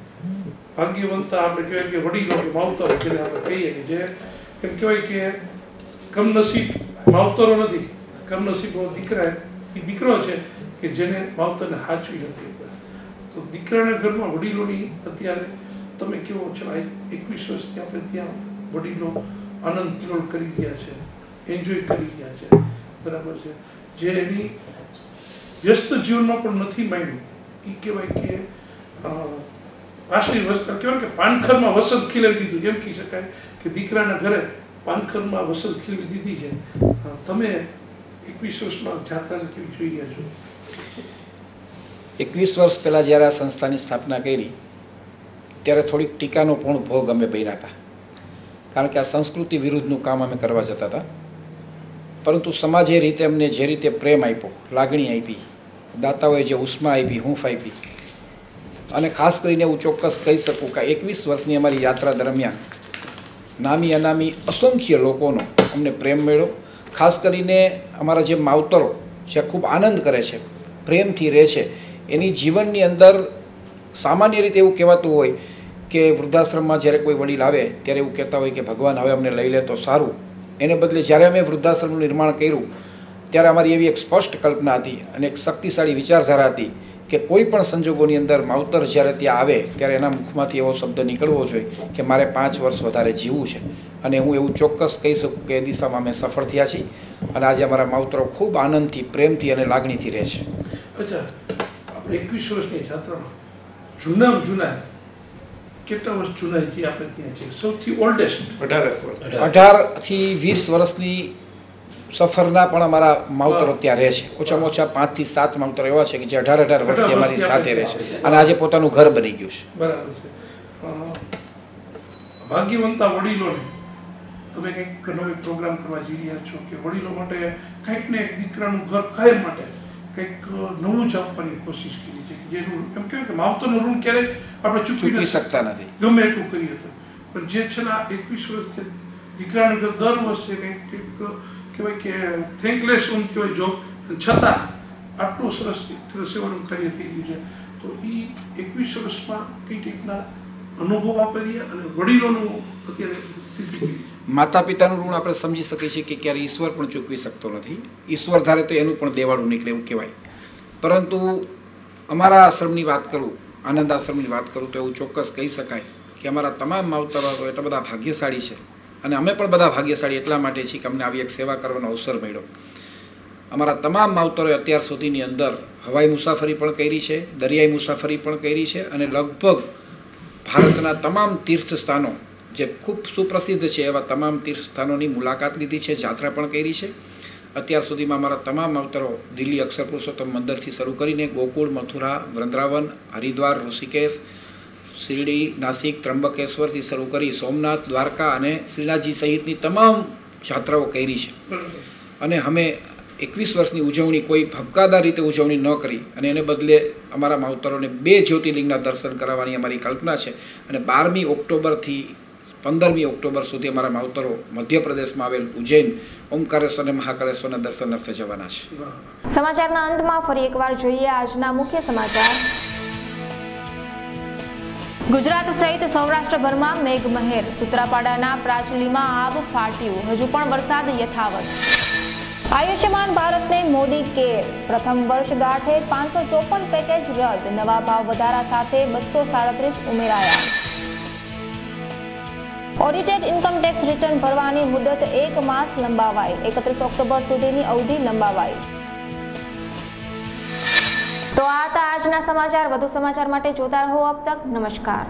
ભાગ્યવંતા આપણે કહેવાય કે વડીલો કે માવતરો જેને આપણે કહીએ કે જે એમ કહેવાય કે કમનસીબ માવતરો નથી, કમનસીબો દીકરા એ દીકરો છે કે જેને માવતરને સાચવી નથી. તો દીકરાના ઘરમાં વડીલોની અત્યારે તમે કેવો છો 21 વર્ષથી આપણે ત્યાં વડીલો આનંદ કિલોલ કરી ગયા છે, એન્જોય કરી ગયા છે, બરાબર છે. જે એની વ્યસ્ત જીવનમાં પણ નથી માંડ્યું એ કહેવાય કે પાછલી વસ્તુ કહેવાય કે પાનખરમાં વસંત ખીલવી દીધું એમ કહી શકાય કે દીકરાના ઘરે પાનખરમાં વસંત ખીલવી દીધી છે. તમે 21 વર્ષમાં જાત્રા કેવી જોઈ રહ્યા છો? 21 વર્ષ પહેલાં જ્યારે આ સંસ્થાની સ્થાપના કરી ત્યારે થોડીક ટીકાનો પૂર્ણ ભોગ અમે બન્યા હતા, કારણ કે આ સંસ્કૃતિ વિરુદ્ધનું કામ અમે કરવા જતા હતા. પરંતુ સમાજે રીતે અમને જે રીતે પ્રેમ આપ્યો, લાગણી આપી, દાતાઓએ જે ઉષ્મા આપી, હૂંફ આપી, અને ખાસ કરીને હું ચોક્કસ કહી શકું કે 21 વર્ષની અમારી યાત્રા દરમિયાન નામી અનામી અસંખ્ય લોકોનો અમને પ્રેમ મળ્યો. ખાસ કરીને અમારા જે માવતરો જે ખૂબ આનંદ કરે છે, પ્રેમથી રહે છે, એની જીવનની અંદર સામાન્ય રીતે એવું કહેવાતું હોય કે વૃદ્ધાશ્રમમાં જ્યારે કોઈ વડીલ આવે ત્યારે એવું કહેતા હોય કે ભગવાન હવે અમને લઈ લે તો સારું. એને બદલે જ્યારે અમે વૃદ્ધાશ્રમનું નિર્માણ કર્યું ત્યારે અમારી એવી એક સ્પષ્ટ કલ્પના હતી અને એક શક્તિશાળી વિચારધારા હતી કે કોઈ પણ સંજોગોની અંદર માવતર જ્યારે ત્યાં આવે ત્યારે એના મુખમાંથી એવો શબ્દ નીકળવો જોઈએ કે મારે 5 વર્ષ વધારે જીવવું છે. અને હું એવું ચોક્કસ કહી શકું કે એ દિશામાં અમે સફળ થયા છીએ અને આજે અમારા માવતરો ખૂબ આનંદથી, પ્રેમથી અને લાગણીથી રહે છે. અચ્છા, આપણે 21 વર્ષની યાત્રામાં જૂનામાં જૂના કેટલા વર્ષ જૂના જે આપણે ત્યાં છે? સૌથી ઓલ્ડેસ્ટ 18 થી 20 વર્ષની સફરના પણ અમારા માવતરો ત્યાં રહે છે. ઓછામાં ઓછા 5 થી 7 માવતરો એવા છે કે જે 18 વર્ષથી અમારી સાથે રહે છે અને આજે પોતાનું ઘર બની ગયું છે. બરાબર છે. ભાગ્યવંતા વડીલોને તમે કંઈક નવો પ્રોગ્રામ કરવા જઈ રહ્યા છો કે વડીલો માટે કંઈક ને એક દીકરાનું ઘર કાયમ માટે કંઈક નવું જ આપવાની કોશિશ કરી છે કે જે એમ કહેવાય કે માવતરનો ઋણ ક્યારેય આપણે ચૂકવી શકતા નથી, ગમે એટલું કરીએ તો. પણ જે છેલ્લા 21 વર્ષથી દીકરાનું ઘર દર વર્ષે કંઈક કહેવાય કે થેન્કલેસ કહેવાય જોબ, છતાં આટલું સરસ સેવાનું કાર્ય થઈ ગયું છે. તો એ 21 વર્ષમાં કઈ રીતના અનુભવ વાપરીએ અને વડીલોનું અત્યારે સ્થિતિ કેવી છે? માતા પિતાનું ઋણ આપણે સમજી શકીએ છીએ કે ક્યારે ઈશ્વર પણ ચૂકવી શકતો નથી. ઈશ્વર ધારે તો એનું પણ દેવાળું નીકળે એવું કહેવાય. પરંતુ અમારા આશ્રમની વાત કરું, આનંદ આશ્રમની વાત કરું તો એવું ચોક્કસ કહી શકાય કે અમારા તમામ માવતરો એટલા બધા ભાગ્યશાળી છે અને અમે પણ બધા ભાગ્યશાળી એટલા માટે છીએ કે અમને આવી એક સેવા કરવાનો અવસર મળ્યો. અમારા તમામ માવતરોએ અત્યાર સુધીની અંદર હવાઈ મુસાફરી પણ કરી છે, દરિયાઈ મુસાફરી પણ કરી છે અને લગભગ ભારતના તમામ તીર્થ સ્થાનો જે ખૂબ સુપ્રસિદ્ધ છે એવા તમામ તીર્થ સ્થાનોની મુલાકાત લીધી છે, યાત્રા પણ કરી છે. અત્યાર સુધીમાં અમારા તમામ માવતરો દિલ્હી અક્ષર પુરુષોત્તમ મંદિરથી શરૂ કરીને ગોકુળ, મથુરા, વૃંદાવન, હરિદ્વાર, ઋષિકેશ, શિરડી, નાસિક, ત્રંબકેશ્વરથી શરૂ કરી સોમનાથ, દ્વારકા અને શ્રીનાથજી સહિતની તમામ યાત્રાઓ કરી છે. અને અમે 21 વર્ષની ઉજવણી કોઈ ભપકાદાર રીતે ઉજવણી ન કરી અને એને બદલે અમારા માવતરોને 2 જ્યોતિર્લિંગના દર્શન કરાવવાની અમારી કલ્પના છે. અને 12મી ઓક્ટોબરથી 15મી ઓક્ટોબર સુધી અમારા માવતરો મધ્યપ્રદેશમાં આવેલ ઉજ્જૈન, ઓમકારેશ્વર અને મહાકાલેશ્વરના દર્શનાર્થે જવાના છે. સમાચારના અંતમાં ફરી એકવાર જોઈએ આજના મુખ્ય સમાચાર. ગુજરાત સહિત સૌરાષ્ટ્રભરમાં મેઘમહેર. સૂત્રાપાડાના પ્રાચલીમાં આબ ફાટ્યું. હજુ પણ વરસાદ યથાવત. આયુષ્યમાન ભારતને મોદી કેર. પ્રથમ વર્ષગાંઠે 554 પેકેજ રદ. નવા ભાવ વધારા સાથે 237 ઉમેરાયા. ઓડિટેડ ઇન્કમ ટેક્સ રિટર્ન ભરવાની મુદત 1 માસ લંબાવાઈ. 31 ઓક્ટોબર સુધીની અવધિ લંબાવાઈ. તો આ હતા આજના સમાચાર. વધુ સમાચાર માટે જોતા રહો અબ તક. નમસ્કાર.